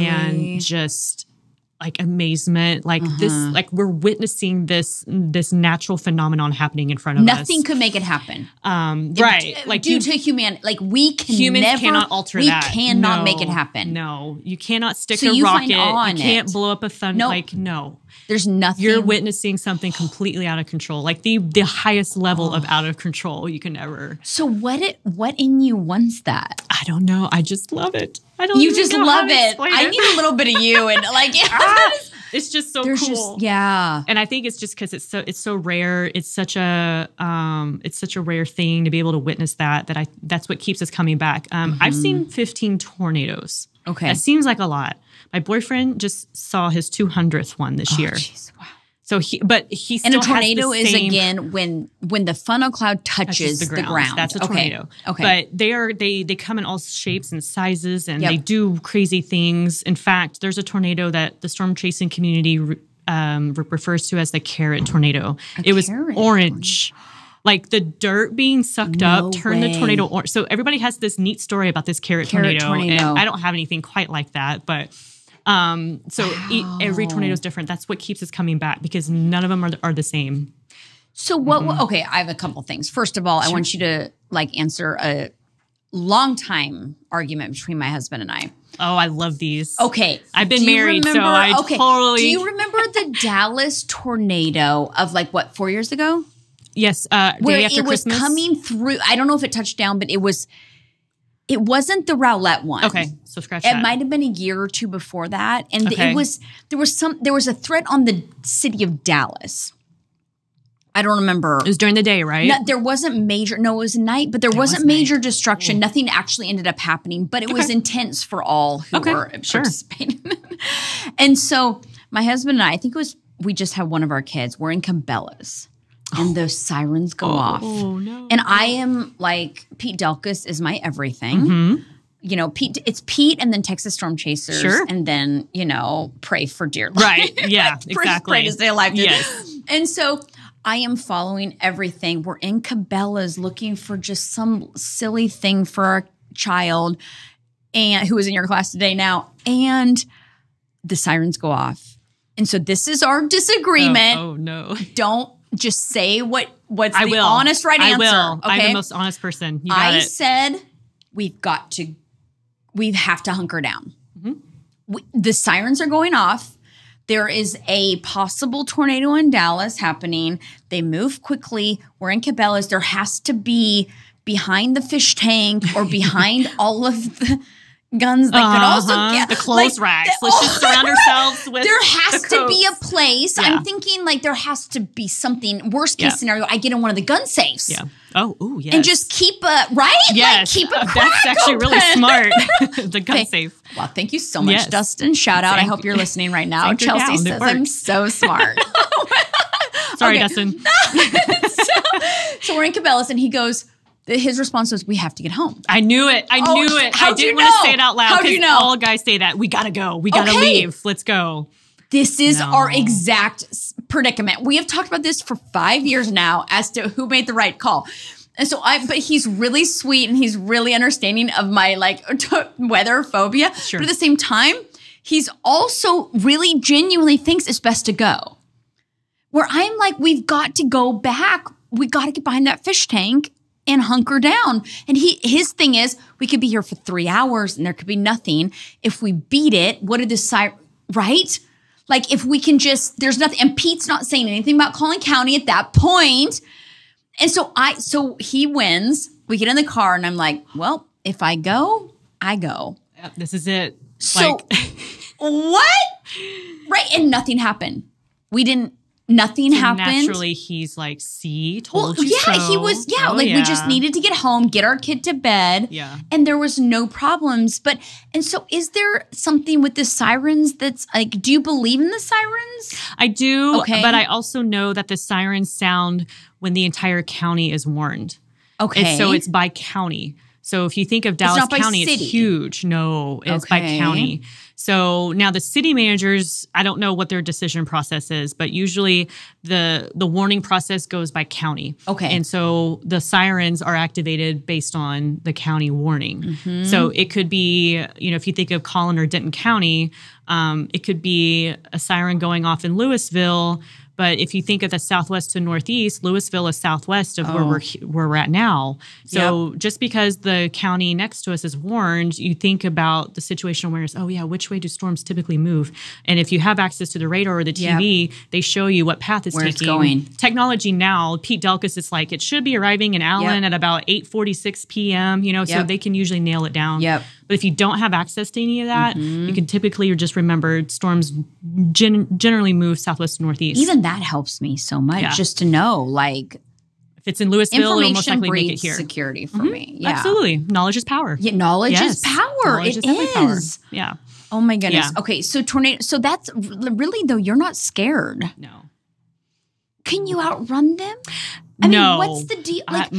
and just like amazement, like this, like we're witnessing this natural phenomenon happening in front of us. Nothing could make it happen. Right. Like due to humanity, like humans cannot alter that. We cannot make it happen. No, you cannot stick a rocket. You can't blow up a thunder. Like, no. There's nothing. You're witnessing something completely out of control, like the highest level of out of control you can ever. So what in you wants that? I don't know. I just love it. You just love it. I need a little bit of you, and like it's just so cool. And I think it's just because it's so rare. It's such a rare thing to be able to witness that's what keeps us coming back. I've seen 15 tornadoes. Okay, that seems like a lot. My boyfriend just saw his 200th one this year. Geez, wow. So he still and a tornado is again when the funnel cloud touches the ground. That's a tornado. Okay. But they come in all shapes and sizes, and they do crazy things. In fact, there's a tornado that the storm chasing community refers to as the carrot tornado. It was orange. Like the dirt being sucked up turned the tornado orange. So everybody has this neat story about this carrot tornado. And I don't have anything quite like that, but every tornado is different. That's what keeps us coming back because none of them are the same. So what? Okay, I have a couple things. First of all, I want you to answer a long time argument between my husband and I. Oh, I love these. Okay. I've been married, so I totally... Do you remember the Dallas tornado of 4 years ago? Yes, where day after it was Christmas. Coming through. I don't know if it touched down, but it wasn't the Rowlett one. Okay, so scratch that. It might have been a year or two before that, and there was a threat on the city of Dallas. I don't remember. It was during the day, right? No, there wasn't major. No, it was night, but there wasn't major destruction. Ooh. Nothing actually ended up happening, but it was intense for all who were participating. And so my husband and I think we just had one of our kids. We're in Cabela's. And those sirens go off. Oh, no. And I am like, Pete Delkus is my everything. Mm-hmm. It's Pete and then Texas Storm Chasers. Sure. And then, pray for dear life. Right. Yeah, exactly. Pray to stay alive. Yes. And so I am following everything. We're in Cabela's looking for just some silly thing for our child and who is in your class today now. And the sirens go off. And so this is our disagreement. Oh no. Don't just say what's the honest right answer. I will. Okay? I'm the most honest person. You got it. I said we have to hunker down. Mm-hmm. The sirens are going off. There is a possible tornado in Dallas happening. They move quickly. We're in Cabela's. There has to be behind the fish tank or behind all of the guns that could also get the clothes racks. Let's just surround ourselves with. There has to be a place. Yeah. I'm thinking like there has to be something. Worst case scenario, I get in one of the gun safes. Yeah. Oh, ooh, yes. And just keep a Yes. Like keep a crack That's actually open. really smart. The gun safe. Well, thank you so much, Dustin. Shout out. I hope you're listening right now. Chelsea says I'm so smart. Sorry, Dustin. So we're in Cabela's and he goes, his response was, we have to get home. I knew it. I knew it. I didn't want to say it out loud. How'd you know? All guys say that. We got to go. We got to leave. Let's go. This is our exact predicament. We have talked about this for 5 years now as to who made the right call. And so but he's really sweet and he's really understanding of my like weather phobia. Sure. But at the same time, he's also really genuinely thinks it's best to go. Where I'm like, we've got to go back. We got to get behind that fish tank and hunker down. And his thing is, we could be here for 3 hours and there could be nothing. If we beat it, what are the right? Like if we can just, there's nothing. And Pete's not saying anything about calling county at that point. And so he wins. We get in the car and I'm like, well, if I go, I go. Yep, this is it. So what? Right. And nothing happened. Nothing happened. Naturally, he's like, see, told you so. He was, we just needed to get home, get our kid to bed. Yeah. And there was no problems. And so is there something with the sirens that's like, do you believe in the sirens? I do, but I also know that the sirens sound when the entire county is warned. Okay. So it's by county. So if you think of Dallas County, it's huge. No, it's by county. So now the city managers, I don't know what their decision process is, but usually the warning process goes by county. Okay. And so the sirens are activated based on the county warning. Mm-hmm. So it could be, if you think of Collin or Denton County, it could be a siren going off in Louisville. But if you think of the southwest to northeast, Louisville is southwest of where we're at now. So just because the county next to us is warned, you think about the situational awareness. Oh, yeah, which way do storms typically move? And if you have access to the radar or the TV, they show you what path it's taking. It's going. Technology now, Pete Delkus, it's like it should be arriving in Allen at about 8:46 p.m., so they can usually nail it down. Yep. But if you don't have access to any of that, you can typically just remember storms generally move southwest to northeast. Even that helps me so much just to know, like, if it's in Louisville, it'll most likely make it here. Security for me. Yeah. Absolutely. Knowledge is power. Yeah, knowledge is power. Knowledge is definitely power. Yeah. Oh my goodness. Yeah. Okay, so tornado. So that's really though. You're not scared. No. Can you outrun them? I mean, what's the deal? Like,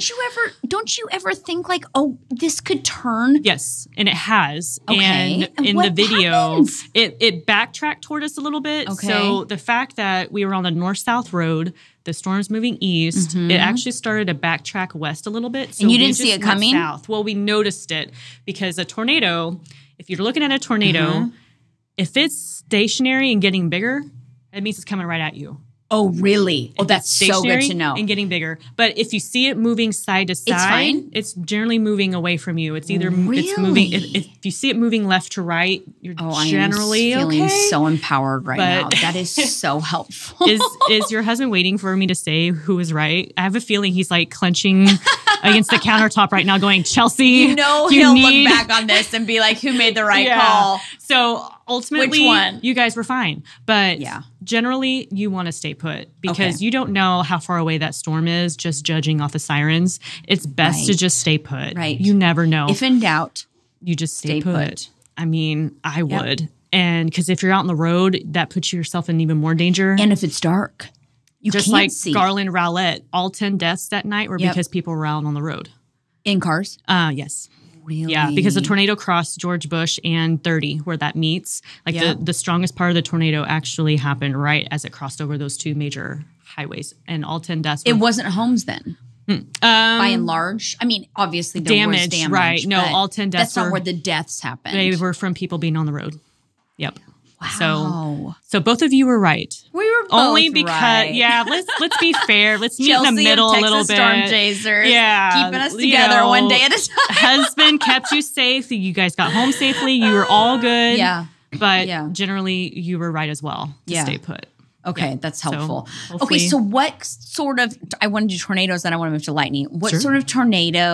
don't you ever think like, oh, this could turn? Yes, and it has. Okay. And in the video, happens? it backtracked toward us a little bit. Okay. So the fact that we were on the north-south road, the storm's moving east, it actually started to backtrack west a little bit. So and you didn't see it coming? South. Well, we noticed it because a tornado, if you're looking at a tornado, if it's stationary and getting bigger, that means it's coming right at you. Oh, really? Oh, that's so good to know. And getting bigger. But if you see it moving side to side, it's generally moving away from you. It's either it's moving. If you see it moving left to right, you're generally I am feeling okay. so empowered right now. That is so helpful. Is your husband waiting for me to say who is right? I have a feeling he's like clenching against the countertop right now, going, Chelsea. He'll look back on this and be like, who made the right call? So ultimately, which one? You guys were fine. But generally, you want to stay put because you don't know how far away that storm is, just judging off the sirens. It's best to just stay put. Right. You never know. If in doubt, you just stay put. I mean, I would. And because if you're out on the road, that puts yourself in even more danger. And if it's dark, you just can't like see. Garland Rowlett, all 10 deaths that night were because people were out on the road. In cars? Yes. Really? Yeah, because the tornado crossed George Bush and 30 where that meets. Like the strongest part of the tornado actually happened right as it crossed over those two major highways. And all 10 deaths. It wasn't homes then? By and large? I mean, obviously there was damage. Right. No, all 10 deaths that's not where the deaths happened. They were from people being on the road. Yep. Wow. So both of you were right. We were both only because right. let's be fair. Let's meet in the middle a little bit. Storm chasers, keeping us together one day at a time. Husband kept you safe. You guys got home safely. You were all good. Yeah. But generally, you were right as well to stay put. Okay, that's helpful. So what sort of? I want to do tornadoes, and I want to move to lightning. What sort of tornado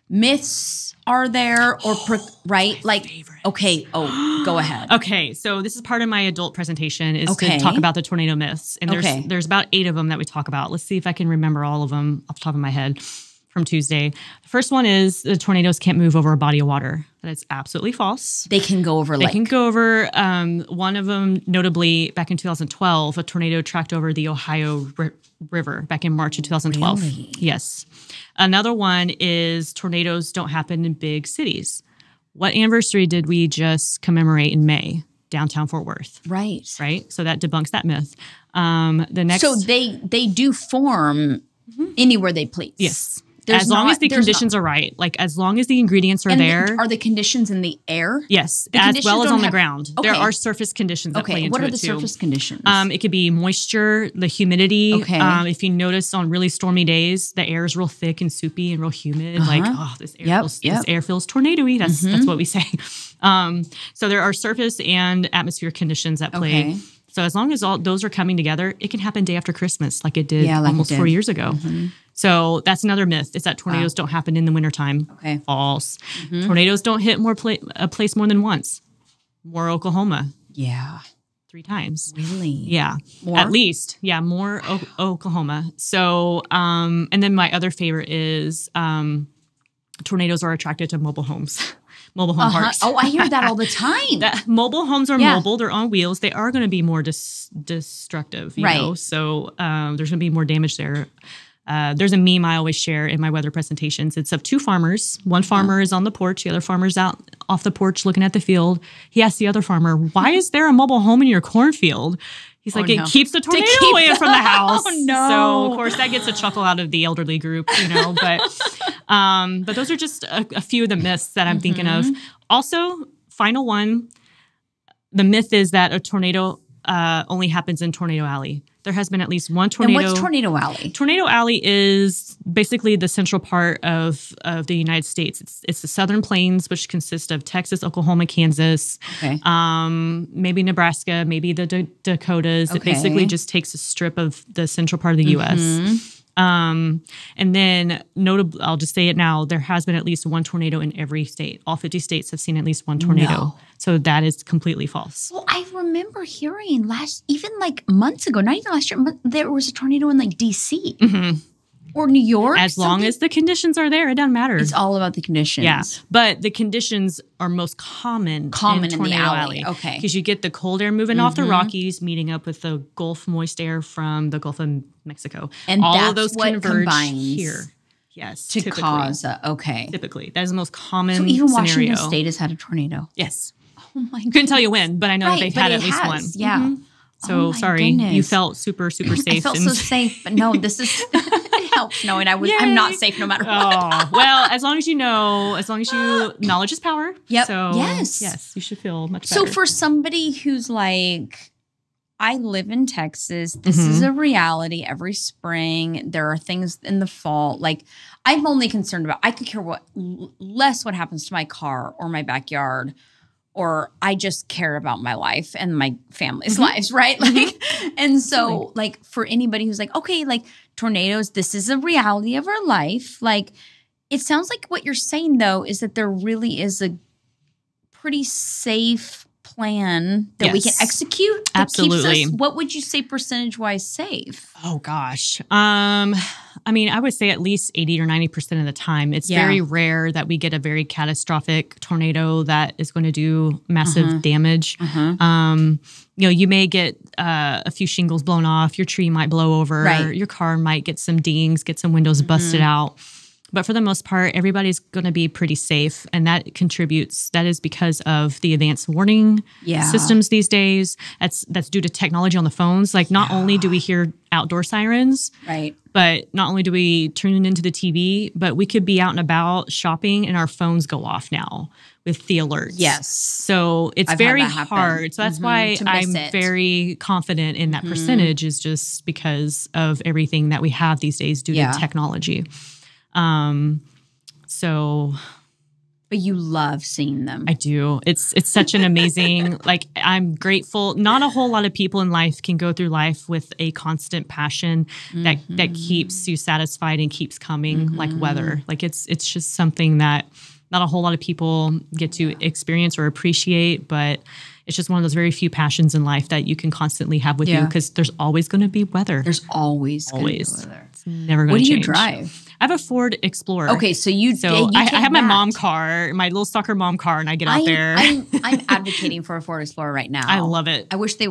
myths are there or right? Like, favorite. Okay. Oh, go ahead. Okay. So this is part of my adult presentation is to talk about the tornado myths. And there's about 8 of them that we talk about. Let's see if I can remember all of them off the top of my head from Tuesday. The first one is the tornadoes can't move over a body of water. That is absolutely false. They can go over They can go over. One of them, notably, back in 2012, a tornado tracked over the Ohio River back in March of 2012. Really? Yes. Another one is tornadoes don't happen in big cities. What anniversary did we just commemorate in May? Downtown Fort Worth. Right. Right? So that debunks that myth. The next. So they do form anywhere they please. Yes. As long as the conditions are right. Like, as long as the ingredients are there. Are the conditions in the air? Yes. As well as on the ground. Okay. There are surface conditions that play into it, too. What are the surface conditions? It could be moisture, the humidity. Okay. If you notice on really stormy days, the air is real thick and soupy and real humid. Like, this air feels tornado-y. That's what we say. So there are surface and atmospheric conditions at play. Okay. So as long as all those are coming together, it can happen day after Christmas, like it did almost 4 years ago. So that's another myth, is that tornadoes don't happen in the wintertime. Okay. False. Tornadoes don't hit a place more than once. More Oklahoma. Yeah. 3 times. Really? Yeah. More? At least. Yeah, more Oklahoma. So, and then my other favorite is tornadoes are attracted to mobile homes. Mobile home parks. Oh, I hear that all the time. Mobile homes are mobile. They're on wheels. They are going to be more destructive, you know? So there's going to be more damage there. There's a meme I always share in my weather presentations. It's of 2 farmers. One farmer is on the porch. The other farmer's out off the porch looking at the field. He asks the other farmer, "Why is there a mobile home in your cornfield?" He's like, "It keeps the tornado away from the house." Oh, no. So, of course, that gets a chuckle out of the elderly group, you know. But those are just a few of the myths that I'm thinking of. Also, final one, the myth is that a tornado only happens in Tornado Alley. There has been at least one tornado. And what's Tornado Alley? Tornado Alley is basically the central part of the United States. It's the Southern Plains, which consist of Texas, Oklahoma, Kansas, maybe Nebraska, maybe the Dakotas. It basically just takes a strip of the central part of the U.S. And then I'll just say it now, there has been at least one tornado in every state. All 50 states have seen at least one tornado. No. So that is completely false. Well, I remember hearing even like months ago, not even last year, but there was a tornado in like D.C. Or New York. As long as the conditions are there, it doesn't matter. It's all about the conditions. Yeah. But the conditions are most common in Tornado the alley. Okay. Because you get the cold air moving off the Rockies, meeting up with the Gulf moist air from the Gulf of Mexico. And all that's of those what converge combines here. Yes. To cause Typically. That is the most common So even scenario. Washington State has had a tornado? Yes. Oh my God. Couldn't tell you when, but I know that they've had at least one. Yeah. So sorry, you felt super, super safe. I felt so safe, but no, this is it helps knowing I'm not safe no matter what. Oh, well, as long as you know, knowledge is power. Yep. So yes, you should feel much better. So for somebody who's like, I live in Texas, this is a reality every spring. There are things in the fall. Like, I'm only concerned about, I could care less what happens to my car or my backyard, or I just care about my life and my family's lives, right? Like, and so like for anybody who's like, okay, like tornadoes, this is a reality of our life. Like, it sounds like what you're saying though, is that there really is a pretty safe plan that we can execute. That Absolutely. Keeps us, what would you say percentage-wise safe? Oh gosh. I mean, I would say at least 80 or 90% of the time. It's very rare that we get a very catastrophic tornado that is going to do massive damage. You may get a few shingles blown off. Your tree might blow over. Right. Your car might get some dings, get some windows busted out. But for the most part, everybody's going to be pretty safe. And that is because of the advanced warning systems these days. That's due to technology on the phones. Like, not only do we hear outdoor sirens, but not only do we tune into the TV, but we could be out and about shopping and our phones go off now with the alerts. Yes. So it's very hard. So that's why I'm very confident in that percentage, is just because of everything that we have these days due to technology. But But you love seeing them. I do. It's such an amazing, like, I'm grateful. Not a whole lot of people in life can go through life with a constant passion that keeps you satisfied and keeps coming like weather. Like it's just something that not a whole lot of people get to experience or appreciate, but it's just one of those very few passions in life that you can constantly have with you because there's always going to be weather. There's always going to be weather. It's never going to change. What do you drive? I have a Ford Explorer. Okay, so I have my mom car, my little stalker mom car, and I get out there. I'm advocating for a Ford Explorer right now. I love it. I wish they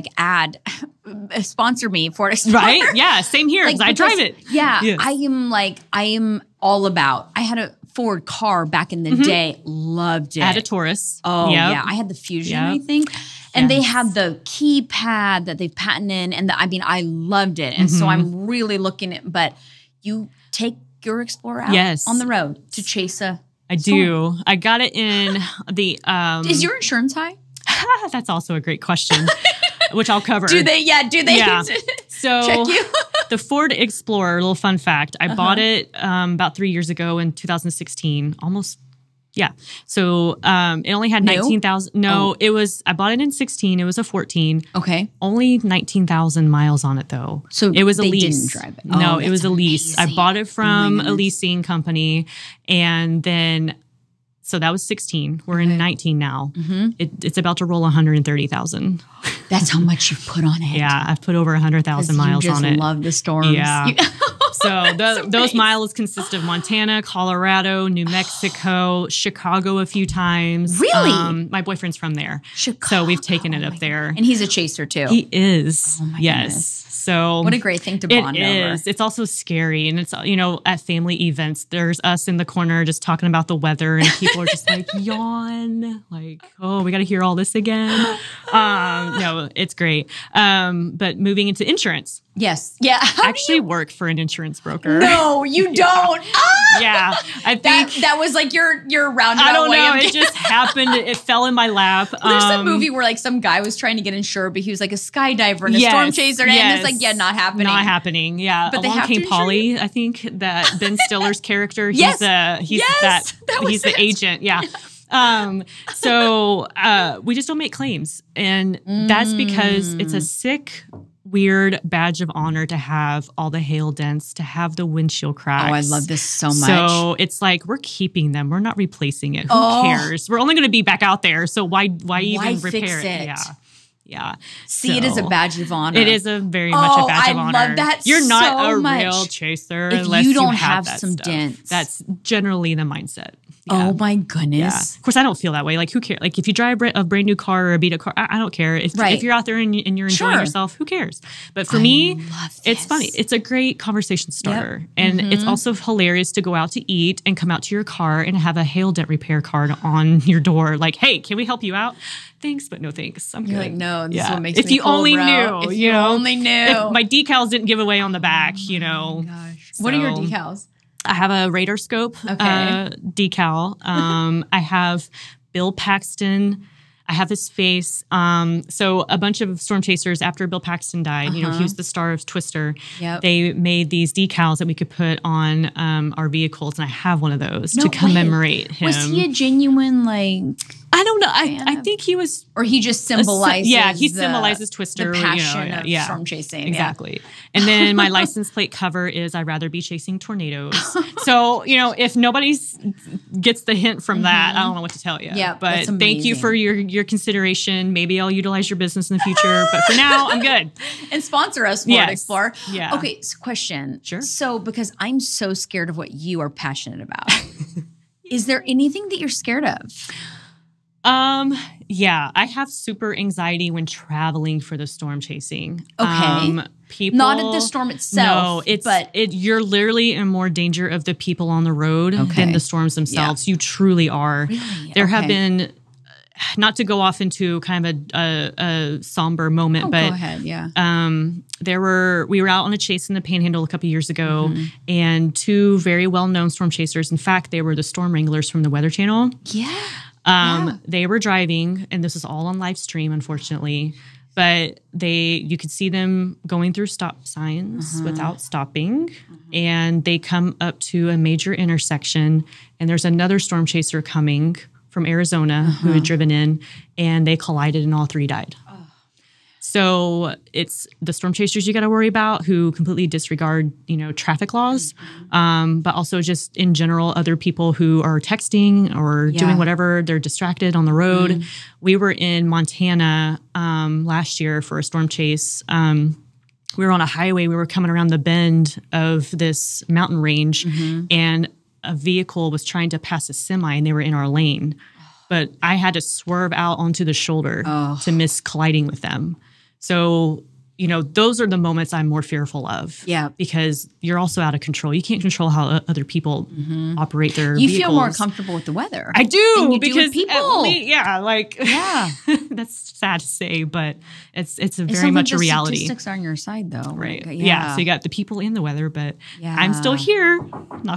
sponsor me Ford Explorer. Right? Yeah, same here because I drive it. Yeah, yes. I am all about. I had a Ford car back in the day. Loved it. I had a Taurus. Oh yeah, I had the Fusion, I think. And they had the keypad that they've patented, and I loved it. And so I'm really looking at, but you take your Explorer out on the road to chase a I do. I got it in the Is your insurance high? That's also a great question, which I'll cover. Do they? Yeah. So check you? The Ford Explorer, little fun fact, I bought it about 3 years ago in 2016, almost. Yeah. So it only had 19,000. No, it was, I bought it in 16. It was a 14. Okay. Only 19,000 miles on it though. So it was a lease. Didn't drive it. No, it was a lease. I bought it from a leasing company. And then, so that was 16. We're in 19 now. It's about to roll 130,000. That's how much you've put on it. Yeah. I've put over 100,000 miles on it. You just love the storms. Yeah. So those miles consist of Montana, Colorado, New Mexico, Chicago a few times. Really? My boyfriend's from there. Chicago. So we've taken it up there. And he's a chaser too. He is. Oh my goodness. So what a great thing to bond over. It is. It's also scary. And it's, at family events, there's us in the corner just talking about the weather and people are just like, yawn. Like, oh, we got to hear all this again. No, it's great. But moving into insurance. Yes. Yeah. I actually work for an insurance broker. No, you don't. Yeah. I think that was like your roundabout I don't way know. of It just happened. It fell in my lap. There's some movie where like some guy was trying to get insured, but he was like a skydiver and a storm chaser. And it's like, not happening. Not happening. Yeah. But Along came Polly, I think that Ben Stiller's character. He's the agent. Yeah. So we just don't make claims. And that's because it's a sick, weird badge of honor to have all the hail dents, to have the windshield cracks. Oh, I love this so much. So it's like, we're keeping them. We're not replacing it. Who cares? We're only going to be back out there. So why even repair it? Yeah. Yeah. See it as a badge of honor. It is very much a badge of honor. I love that You're not so a much. Real chaser if unless you don't have some stuff. dents. That's generally the mindset. Yeah. Oh my goodness. Yeah. Of course, I don't feel that way. Like, who cares? Like, if you drive a brand new car or a beat up car, I don't care. If you're out there and you're enjoying yourself, who cares? But for me, it's funny. It's a great conversation starter. Yep. And it's also hilarious to go out to eat and come out to your car and have a hail dent repair card on your door. Like, hey, can we help you out? Thanks, but no thanks. I'm good. You're like, no, this is what makes me If you cool, only bro. knew. If you only knew. If my decals didn't give away on the back, Oh my gosh. So, what are your decals? I have a radar scope decal. I have Bill Paxton. I have his face. So a bunch of storm chasers, after Bill Paxton died, he was the star of Twister. Yep. They made these decals that we could put on our vehicles, and I have one of those to commemorate him. Was he a genuine, I don't know. I think he was, or he just symbolizes. He symbolizes Twister, the passion of storm chasing. Exactly. And then my license plate cover is "I'd rather be chasing tornadoes." So if nobody gets the hint from that, I don't know what to tell you. Yeah, but thank you for your consideration. Maybe I'll utilize your business in the future, but for now, I'm good. And sponsor us, Ford Explorer. Yeah. Okay. So question. Sure. So because I'm so scared of what you are passionate about, is there anything that you're scared of? Yeah, I have super anxiety when traveling for the storm chasing. Okay. People, not at the storm itself. No, you're literally in more danger of the people on the road than the storms themselves. You truly are. Really? There have been, not to go off into kind of a somber moment, but go ahead. Yeah. We were out on a chase in the Panhandle a couple years ago, and two very well-known storm chasers. In fact, they were the storm wranglers from the Weather Channel. Yeah. They were driving, and this is all on live stream, unfortunately. But you could see them going through stop signs without stopping. And they come up to a major intersection, and there's another storm chaser coming from Arizona who had driven in, and they collided and all three died. So it's the storm chasers you got to worry about who completely disregard, traffic laws, but also just in general, other people who are texting or doing whatever. They're distracted on the road. We were in Montana last year for a storm chase. We were on a highway. We were coming around the bend of this mountain range, and a vehicle was trying to pass a semi, and they were in our lane. But I had to swerve out onto the shoulder to miss colliding with them. So, those are the moments I'm more fearful of. Yeah. Because you're also out of control. You can't control how other people operate their vehicles. You feel more comfortable with the weather. I do. Because people. That's sad to say, but it's very much a reality. Statistics are on your side, though. Right. Yeah. So you got the people in the weather, but I'm still here. Knock on wood.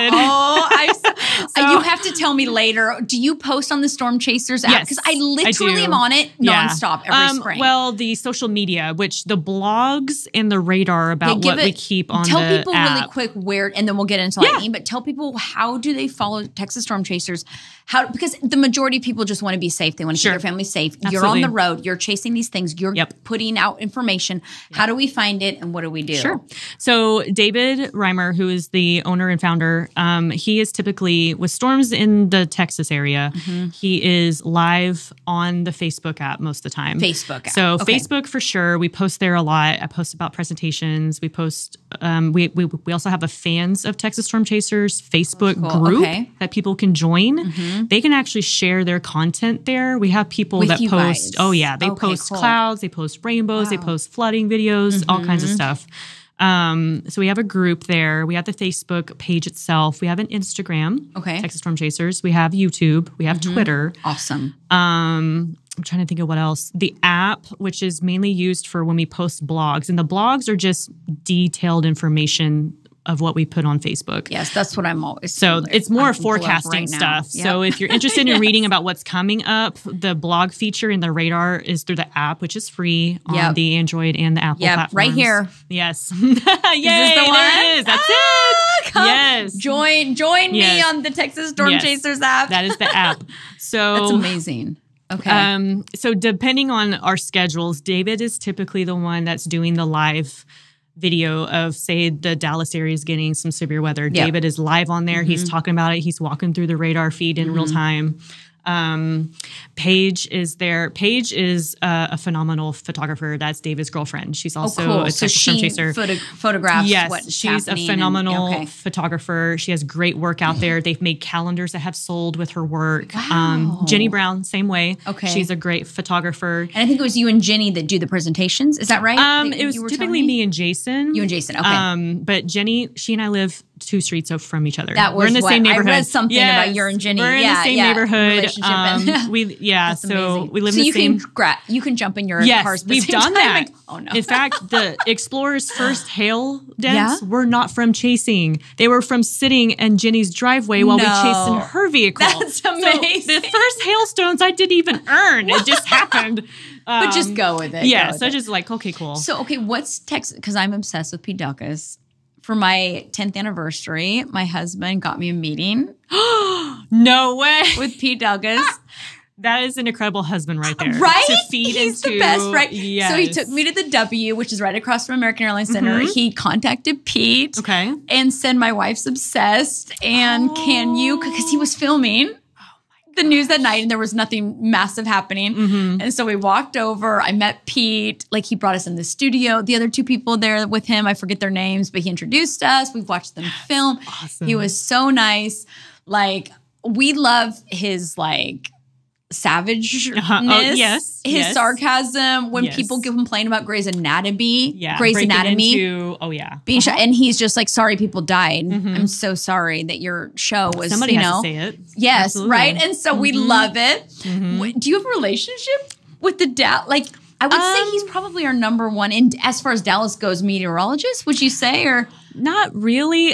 You have to tell me later. Do you post on the Storm Chasers app? Because I literally am on it nonstop every spring. Well, the social media, which the blogs and the radar about what we keep on the app. Tell people really quick where, and then we'll get into lightning, but tell people, how do they follow Texas Storm Chasers? Because the majority of people just want to be safe. They want to keep their family safe. Absolutely. You're on the road. You're chasing these things. You're putting out information. How do we find it, and what do we do? Sure. So David Reimer, who is the owner and founder, he is typically, with storms in the Texas area, he is live on the Facebook app most of the time. Facebook app. So Facebook for sure. We post there a lot. I post about presentations. We post, we also have a Fans of Texas Storm Chasers Facebook group that people can join. They can actually share their content there. We have people that post, they post clouds, they post rainbows, they post flooding videos, all kinds of stuff. So we have a group there. We have the Facebook page itself. We have an Instagram, Texas Storm Chasers. We have YouTube. We have Twitter. Awesome. I'm trying to think of what else. The app, which is mainly used for when we post blogs. And the blogs are just detailed information of what we put on Facebook. Yes, that's what I'm always. So it's more forecasting stuff. Yep. So if you're interested in reading about what's coming up, the blog feature in the radar is through the app, which is free on the Android and the Apple platforms. Right here. Yes. Yay, is this the one? It is. That's it. Yes. Join me on the Texas Storm Chasers app. That is the app. So that's amazing. Okay. So depending on our schedules, David is typically the one that's doing the live video of, say, the Dallas area is getting some severe weather. David is live on there. He's talking about it. He's walking through the radar feed in real time. Paige is there. Paige is a phenomenal photographer. That's David's girlfriend. She's also a Texas Storm Chaser. Photographs. Yes, she's a phenomenal photographer. She has great work out there. They've made calendars that have sold with her work. Wow. Jenny Brown, same way. She's a great photographer. And I think it was you and Jenny that do the presentations. Is that right? It was typically me and Jason. You and Jason. Okay. But Jenny, she and I live 2 streets from each other. We're in the same neighborhood. I read something about you and Jenny. We're in the same neighborhood. We live in the same. You can jump in your cars. We've done that. Like, oh no! In fact, the Explorer's first hail dents were not from chasing; they were from sitting in Jenny's driveway while we chased in her vehicle. That's amazing. So the first hailstones I didn't even earn; it just happened. But just go with it. Yeah. So just like, okay, cool. So what's Texas? Because I'm obsessed with Pete Duckus. For my 10th anniversary, my husband got me a meeting. No way. With Pete Duckus. That is an incredible husband right there. Right? To feed He's into, the best, right? Yes. So he took me to the W, which is right across from American Airlines Center. He contacted Pete and said, my wife's obsessed. And can you, because he was filming the news that night and there was nothing massive happening. And so we walked over. I met Pete. Like, he brought us in the studio. The other 2 people there with him, I forget their names, but he introduced us. We watched them film. Awesome. He was so nice. Like, we love his savageness, his sarcasm. When people complain about Grey's Anatomy, Grey's Anatomy, being shot, and he's just like, "Sorry, people died. I'm so sorry that your show was." Somebody has to say it. Yes, Absolutely. right. And so we love it. Do you have a relationship with the Like, I would say he's probably our number one, as far as Dallas goes, meteorologist. Would you say, or? Not really.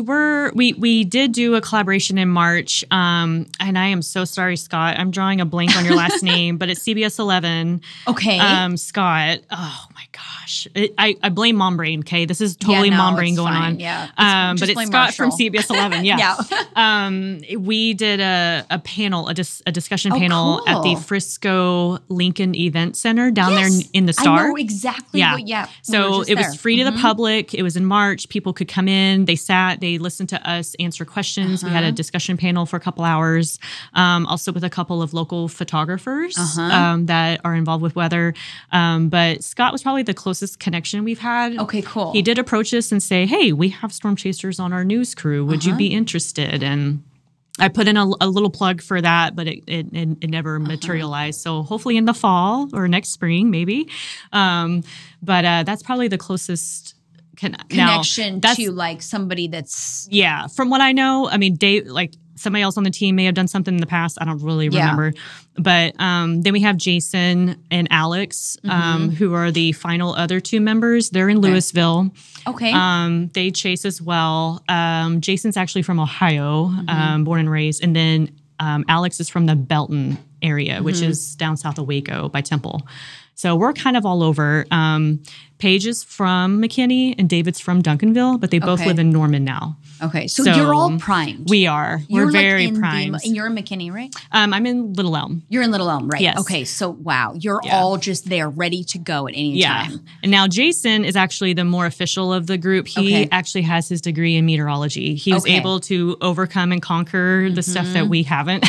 We did do a collaboration in March. And I am so sorry, Scott. I'm drawing a blank on your last name, but it's CBS 11. Okay. Scott. Oh my gosh. I blame mom brain. Okay. This is totally mom brain going on. Yeah. But it's Scott from CBS 11. Yeah. Yeah. We did a panel, a discussion panel cool. at the Frisco Lincoln Event Center down there in the Star. I know exactly what, So it was free to the public. It was in March. People could come in. They sat. They listened to us answer questions. We had a discussion panel for a couple hours. Also with a couple of local photographers that are involved with weather. But Scott was probably the closest connection we've had. Okay, cool. He did approach us and say, hey, we have storm chasers on our news crew. Would you be interested? And I put in a little plug for that, but it never materialized. So hopefully in the fall or next spring, maybe. But that's probably the closest connection to like somebody that's... Yeah. From what I know, I mean, somebody else on the team may have done something in the past. I don't really remember. But then we have Jason and Alex, who are the final other two members. They're in Louisville. Okay. They chase as well. Jason's actually from Ohio, born and raised. And then Alex is from the Belton area, which is down south of Waco by Temple. So we're kind of all over. Paige is from McKinney and David's from Duncanville, but they both live in Norman now. Okay. So you're all primed. We are. We're very primed. And you're in McKinney, right? I'm in Little Elm. You're in Little Elm, right? Yes. Okay. So, wow. You're all just there ready to go at any time. And now Jason is actually the more official of the group. He actually has his degree in meteorology. He was able to overcome and conquer the stuff that we haven't.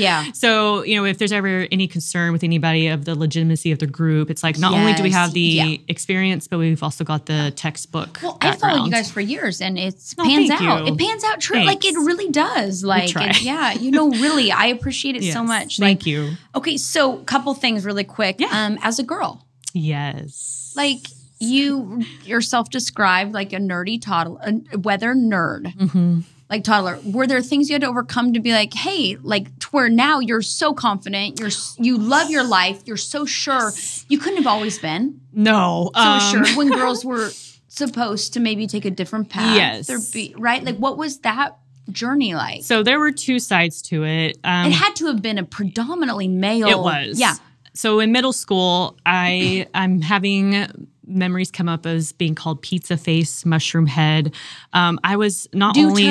So, if there's ever any concern with anybody of the legitimacy of the group, it's like not only do we have the experience, but we've also got the textbook background. I followed you guys for years, and it pans out. It pans out true. Like, it really does. Like, really, I appreciate it so much. Thank you. Okay, so couple things really quick. As a girl. Yes. Like, you're self-described like a nerdy toddler, a weather nerd. Like toddler, were there things you had to overcome to be like, hey, like to where now you're so confident, you love your life, you're so sure. You couldn't have always been. No. So sure when girls were supposed to maybe take a different path. Yes. Right? Like what was that journey like? So there were two sides to it. It had to have been a predominantly male. It was. Yeah. So in middle school, I'm having memories come up as being called pizza face, mushroom head. I was not only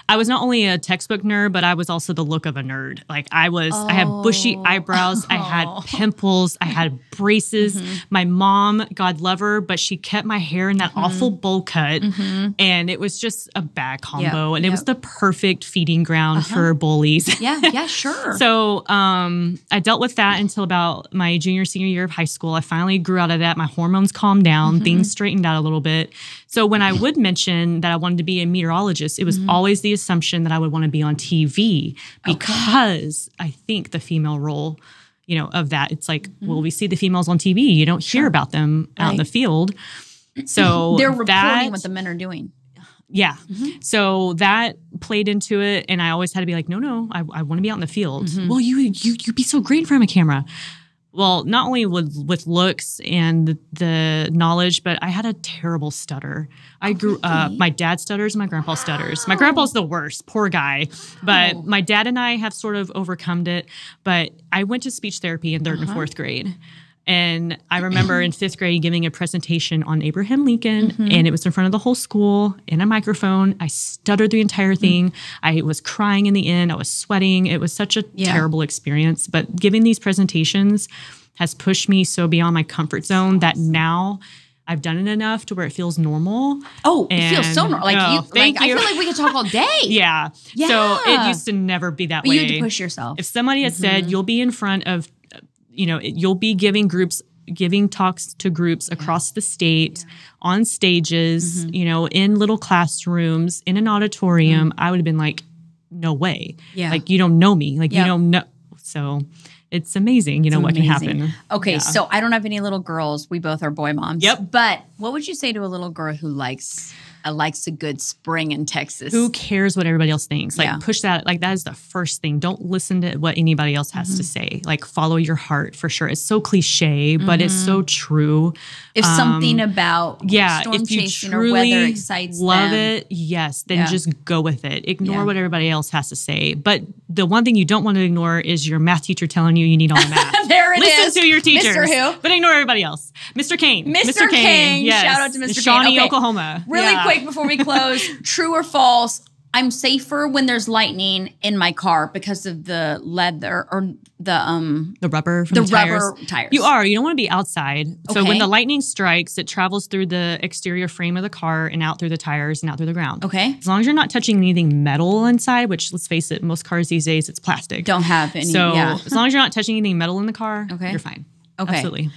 a textbook nerd, but I was also the look of a nerd. Like I had bushy eyebrows, I had pimples, I had braces. My mom, God love her, but she kept my hair in that awful bowl cut, and it was just a bad combo. And it was the perfect feeding ground for bullies. Yeah, sure. So I dealt with that until about my junior, senior year of high school. I finally grew out of that. My hormones calmed down, things straightened out a little bit. So when I would mention that I wanted to be a meteorologist, it was always the assumption that I would want to be on TV because I think the female role, of that, it's like, well, we see the females on TV. You don't hear about them out in the field. So they're reporting what the men are doing. Yeah. So that played into it. And I always had to be like, no, I want to be out in the field. Well, you'd be so great in front of a camera. Well, not only with looks and the knowledge, but I had a terrible stutter. I grew up, my dad stutters, my grandpa stutters. My grandpa's the worst, poor guy. But my dad and I have sort of overcome it. But I went to speech therapy in 3rd and 4th grade. And I remember in 5th grade giving a presentation on Abraham Lincoln, and it was in front of the whole school in a microphone. I stuttered the entire thing. I was crying in the end. I was sweating. It was such a terrible experience. But giving these presentations has pushed me so beyond my comfort zone that now I've done it enough to where it feels normal. Oh, it feels so normal. Like, I feel like we could talk all day. Yeah. So it used to never be that way. You had to push yourself. If somebody had said, you'll be in front of, you'll be giving talks to groups across the state, on stages, in little classrooms, in an auditorium, I would have been like, no way. Yeah. Like, you don't know me. Like, you don't know. So it's amazing, what can happen. Okay, so I don't have any little girls. We both are boy moms. Yep. But what would you say to a little girl who likes likes a good spring in Texas. Who cares what everybody else thinks? Like, Yeah. push that. Like, that is the first thing. Don't listen to what anybody else has to say. Like, follow your heart for sure. It's so cliche, but it's so true. If something about storm if you chasing or weather truly excites love them. it, yes, then just go with it. Ignore Yeah. what everybody else has to say. But the one thing you don't want to ignore is your math teacher telling you need all the math. There it is. Listen to your teachers. Mr. Who? But ignore everybody else. Mr. Kane. Mr. Kane. Yes. Shout out to Mr. Kane. Shawnee, Okay. Oklahoma. Really Yeah. quick before we close, true or false, I'm safer when there's lightning in my car because of the leather or The rubber from the rubber tires. You are. You don't want to be outside. So Okay. when the lightning strikes, it travels through the exterior frame of the car and out through the tires and out through the ground. Okay. As long as you're not touching anything metal inside, which let's face it, most cars these days, it's plastic. Don't have any. So yeah. as long as you're not touching anything metal in the car, Okay. you're fine. Okay. Absolutely.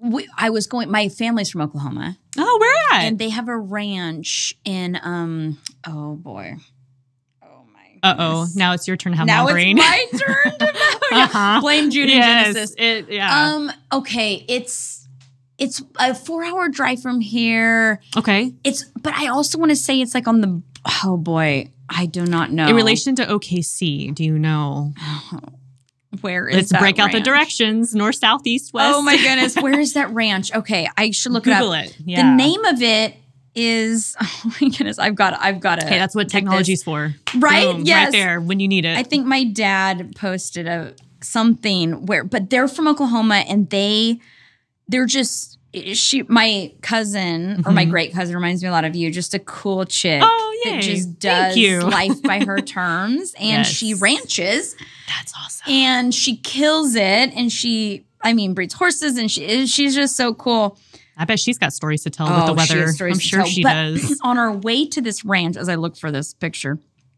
My family's from Oklahoma. Oh, where at? And they have a ranch in, oh boy. Oh my Uh-oh. goodness. Now it's your turn to have Now my brain. it's my turn to blame Judy and Genesis. Okay, it's a 4-hour drive from here. Okay. But I also want to say it's like on the, oh boy, I do not know. In relation to OKC, do you know? Where is Let's that break out the ranch? directions. North, south, east, west. Oh my goodness, where is that ranch? Okay, I should look Google it up. it. Yeah. The name of it is, oh my goodness, I've got it. Hey, that's what technology's for. Right? Boom, Yes. Right there when you need it. I think my dad posted something but they're from Oklahoma and they're just, my cousin or my great cousin reminds me a lot of you, just a cool chick yay. that just Thank does you. life by her terms and Yes. she ranches That's awesome. and she kills it and breeds horses and she's just so cool. I bet she's got stories to tell with the She weather. has stories I'm to sure tell. she But does. on our way to this ranch, as I look for this picture,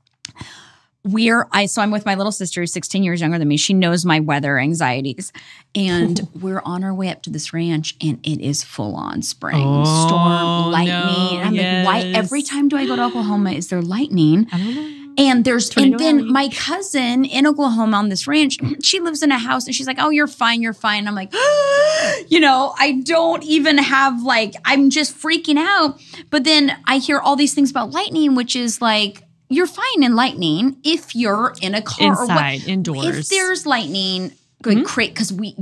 I'm with my little sister who's 16 years younger than me. She knows my weather anxieties. And we're on our way up to this ranch and it is full on spring, storm, lightning. No, and I'm like, why every time do I go to Oklahoma is there lightning? I don't know. And Tornado then alley. my cousin in Oklahoma on this ranch, she lives in a house and she's like, oh, you're fine. You're fine. And I'm like, I don't even have I'm just freaking out. But then I hear all these things about lightning, which is like, you're fine in lightning if you're in a car Inside, indoors. If there's lightning, good, because we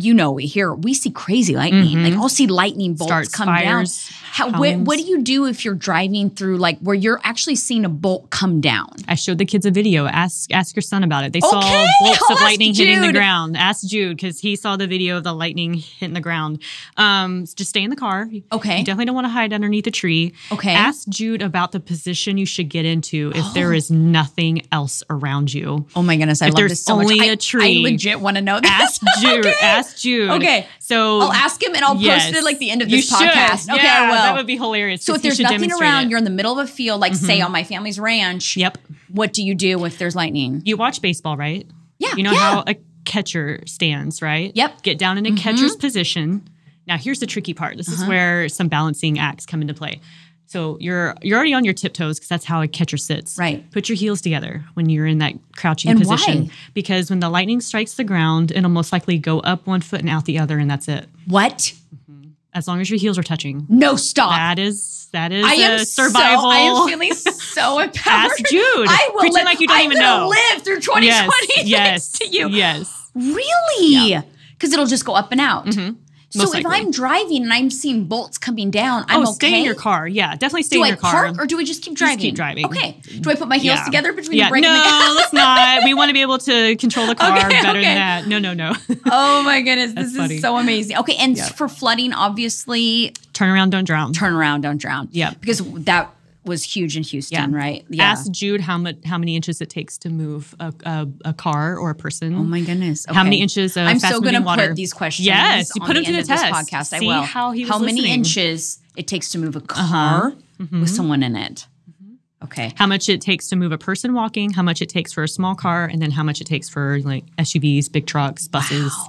see crazy lightning. Like I'll see lightning bolts Starts come fires, down. What do you do if you're driving through where you're actually seeing a bolt come down? I showed the kids a video. Ask your son about it. They saw Okay, bolts I'll of ask lightning hitting the Jude. ground. Ask Jude because he saw the video of the lightning hitting the ground. Just stay in the car. Okay. You definitely don't want to hide underneath a tree. Okay. Ask Jude about the position you should get into if there is nothing else around you. Oh my goodness, I If love there's this so much. only a tree. I legit want to know this. Ask Jude. Okay. Ask Jude. Okay. So I'll ask him and I'll post it at the end of this You should. podcast. Okay, Yeah, I will. that would be hilarious. So if 'cause he there's should nothing demonstrate around, it. you're in the middle of a field, say on my family's ranch. Yep. What do you do if there's lightning? You watch baseball, right? Yeah. You know yeah. how a catcher stands, right? Yep. Get down in a catcher's position. Now, here's the tricky part. This is where some balancing acts come into play. So you're already on your tiptoes because that's how a catcher sits. Right. Put your heels together when you're in that crouching And position. why? Because when the lightning strikes the ground, it'll most likely go up one foot and out the other, and that's it. What? As long as your heels are touching. No, stop. That is I am a survival. I am feeling so empowered. Ask Jude. I will Pretend live, like you don't even know. live through 2020 Yes. thanks to you. Yes. Really? Because it'll just go up and out. So Most if likely. I'm driving and I'm seeing bolts coming down, I'm okay. Stay in your car. Yeah, definitely stay Do in I your car. park or do I just keep driving? Just keep driving. Okay. Do I put my heels together between the brake no, and the gas? let's not. We want to be able to control the car Okay, better okay. than that. No. Oh my goodness, this funny. is so amazing. Okay, and for flooding, obviously, Turn around, don't drown. turn around, don't drown. Yep. Because that was huge in Houston, right? Yeah. Ask Jude how many inches it takes to move a car or a person. Oh my goodness. How many Okay. inches of I'm so fast-moving going to water? put these questions Yes, you on put the them to end the of this test. podcast. See I will. how he was How many listening. inches it takes to move a car with someone in it. Okay. How much it takes to move a person walking, how much it takes for a small car, and then how much it takes for SUVs, big trucks, buses. Wow. Yeah.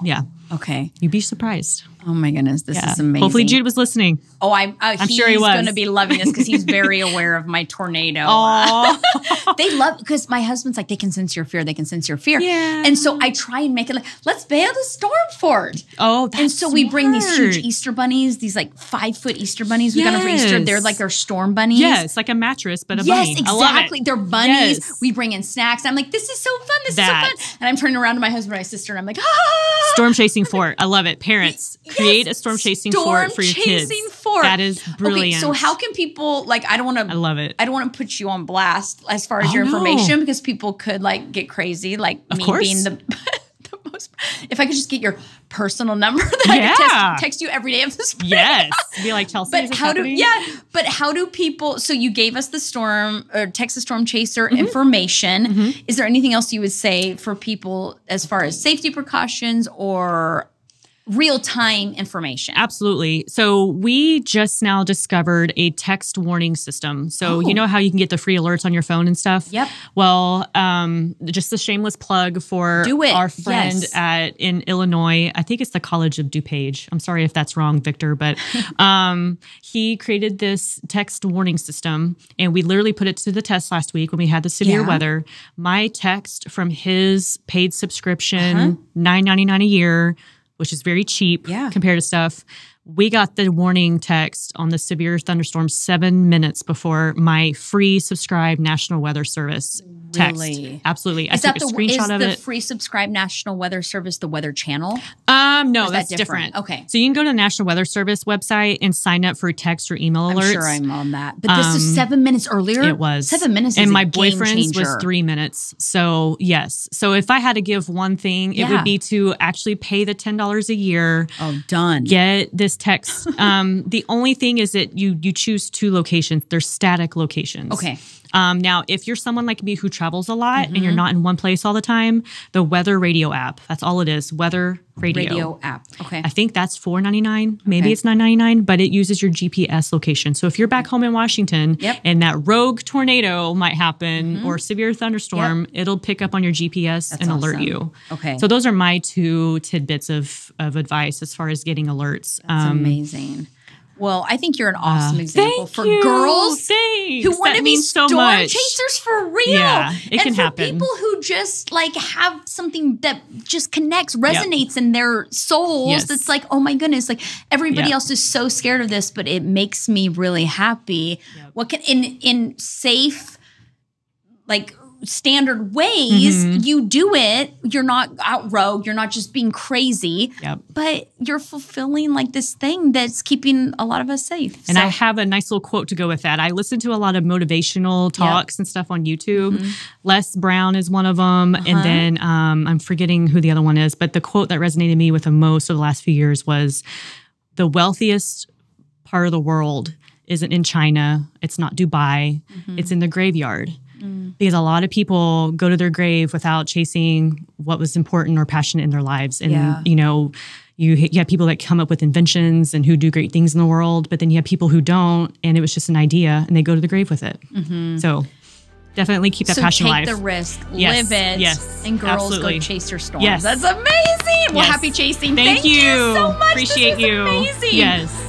Okay. You'd be surprised. Oh my goodness, this is amazing. Hopefully Jude was listening. Oh, I'm sure he was. He's going to be loving this because he's very aware of my tornado. They love, because my husband's like, they can sense your fear. They can sense your fear. Yeah. And so I try and make it like, let's bail the storm fort. Oh, that's And so we bring these huge Easter bunnies, these like 5-foot Easter bunnies. We got them for Easter. They're like our storm bunnies. Yes, like a mattress, but a bunny. Yes, exactly. They're bunnies. Yes. We bring in snacks. I'm like, this is so fun. This is so fun. And I'm turning around to my husband and my sister, and I'm like, Storm chasing fort. I love it. Parents, create a storm chasing fort for your kids. Fort. That is brilliant. Okay, so how can people, like, I love it. I don't want to put you on blast as far as your information, because people could like get crazy, like me being the most. If I could just get your personal number that I could text you every day of this. Yes. Be like, Chelsea, but how do people, so you gave us the storm or Texas Storm Chaser information. Is there anything else you would say for people as far as safety precautions or real-time information? Absolutely. So we just now discovered a text warning system. So you know how you can get the free alerts on your phone and stuff? Yep. Well, just a shameless plug for our friend in Illinois. I think it's the College of DuPage. I'm sorry if that's wrong, Victor, but he created this text warning system, and we literally put it to the test last week when we had the severe weather. My text from his paid subscription, $9.99 a year, which is very cheap compared to stuff. We got the warning text on the severe thunderstorm 7 minutes before my free subscribed National Weather Service text. Really? Absolutely. I took a screenshot of it. Is the free subscribed National Weather Service the Weather Channel? No, that's different. Okay. So you can go to the National Weather Service website and sign up for text or email alerts. I'm sure I'm on that. But this is 7 minutes earlier? It was. 7 minutes is and my a game boyfriend's changer. was 3 minutes. So yes. So if I had to give one thing, it would be to actually pay the $10 a year. Oh, done. Get this text. The only thing is that you choose 2 locations. They're static locations. Okay. Now, if you're someone like me who travels a lot and you're not in one place all the time, the Weather Radio app, that's all it is, Weather Radio app. Okay. I think that's $4.99. Maybe it's $9.99, but it uses your GPS location. So if you're back home in Washington and that rogue tornado might happen or severe thunderstorm, it'll pick up on your GPS and alert you. Okay. So those are my 2 tidbits of advice as far as getting alerts. That's amazing. Well, I think you're an awesome example for girls who want to be storm chasers for real. Yeah, it can happen. And for people who just like have something that just connects, resonates in their souls. That's like, oh my goodness, like everybody else is so scared of this, but it makes me really happy. What can in safe, like standard ways, you do it. You're not out rogue. You're not just being crazy, but you're fulfilling like this thing that's keeping a lot of us safe. And I have a nice little quote to go with that. I listen to a lot of motivational talks and stuff on YouTube. Les Brown is one of them. And then I'm forgetting who the other one is. But the quote that resonated me with the most over the last few years was, the wealthiest part of the world isn't in China. It's not Dubai. It's in the graveyard. Because a lot of people go to their grave without chasing what was important or passionate in their lives. And, you know, you have people that come up with inventions and who do great things in the world, but then you have people who don't, and it was just an idea, and they go to the grave with it. So definitely keep that passion alive. Take the risk, live it, and girls go chase your storms. Yes. That's amazing. Well, happy chasing. Thank you so much. Appreciate this is you. Amazing. Yes.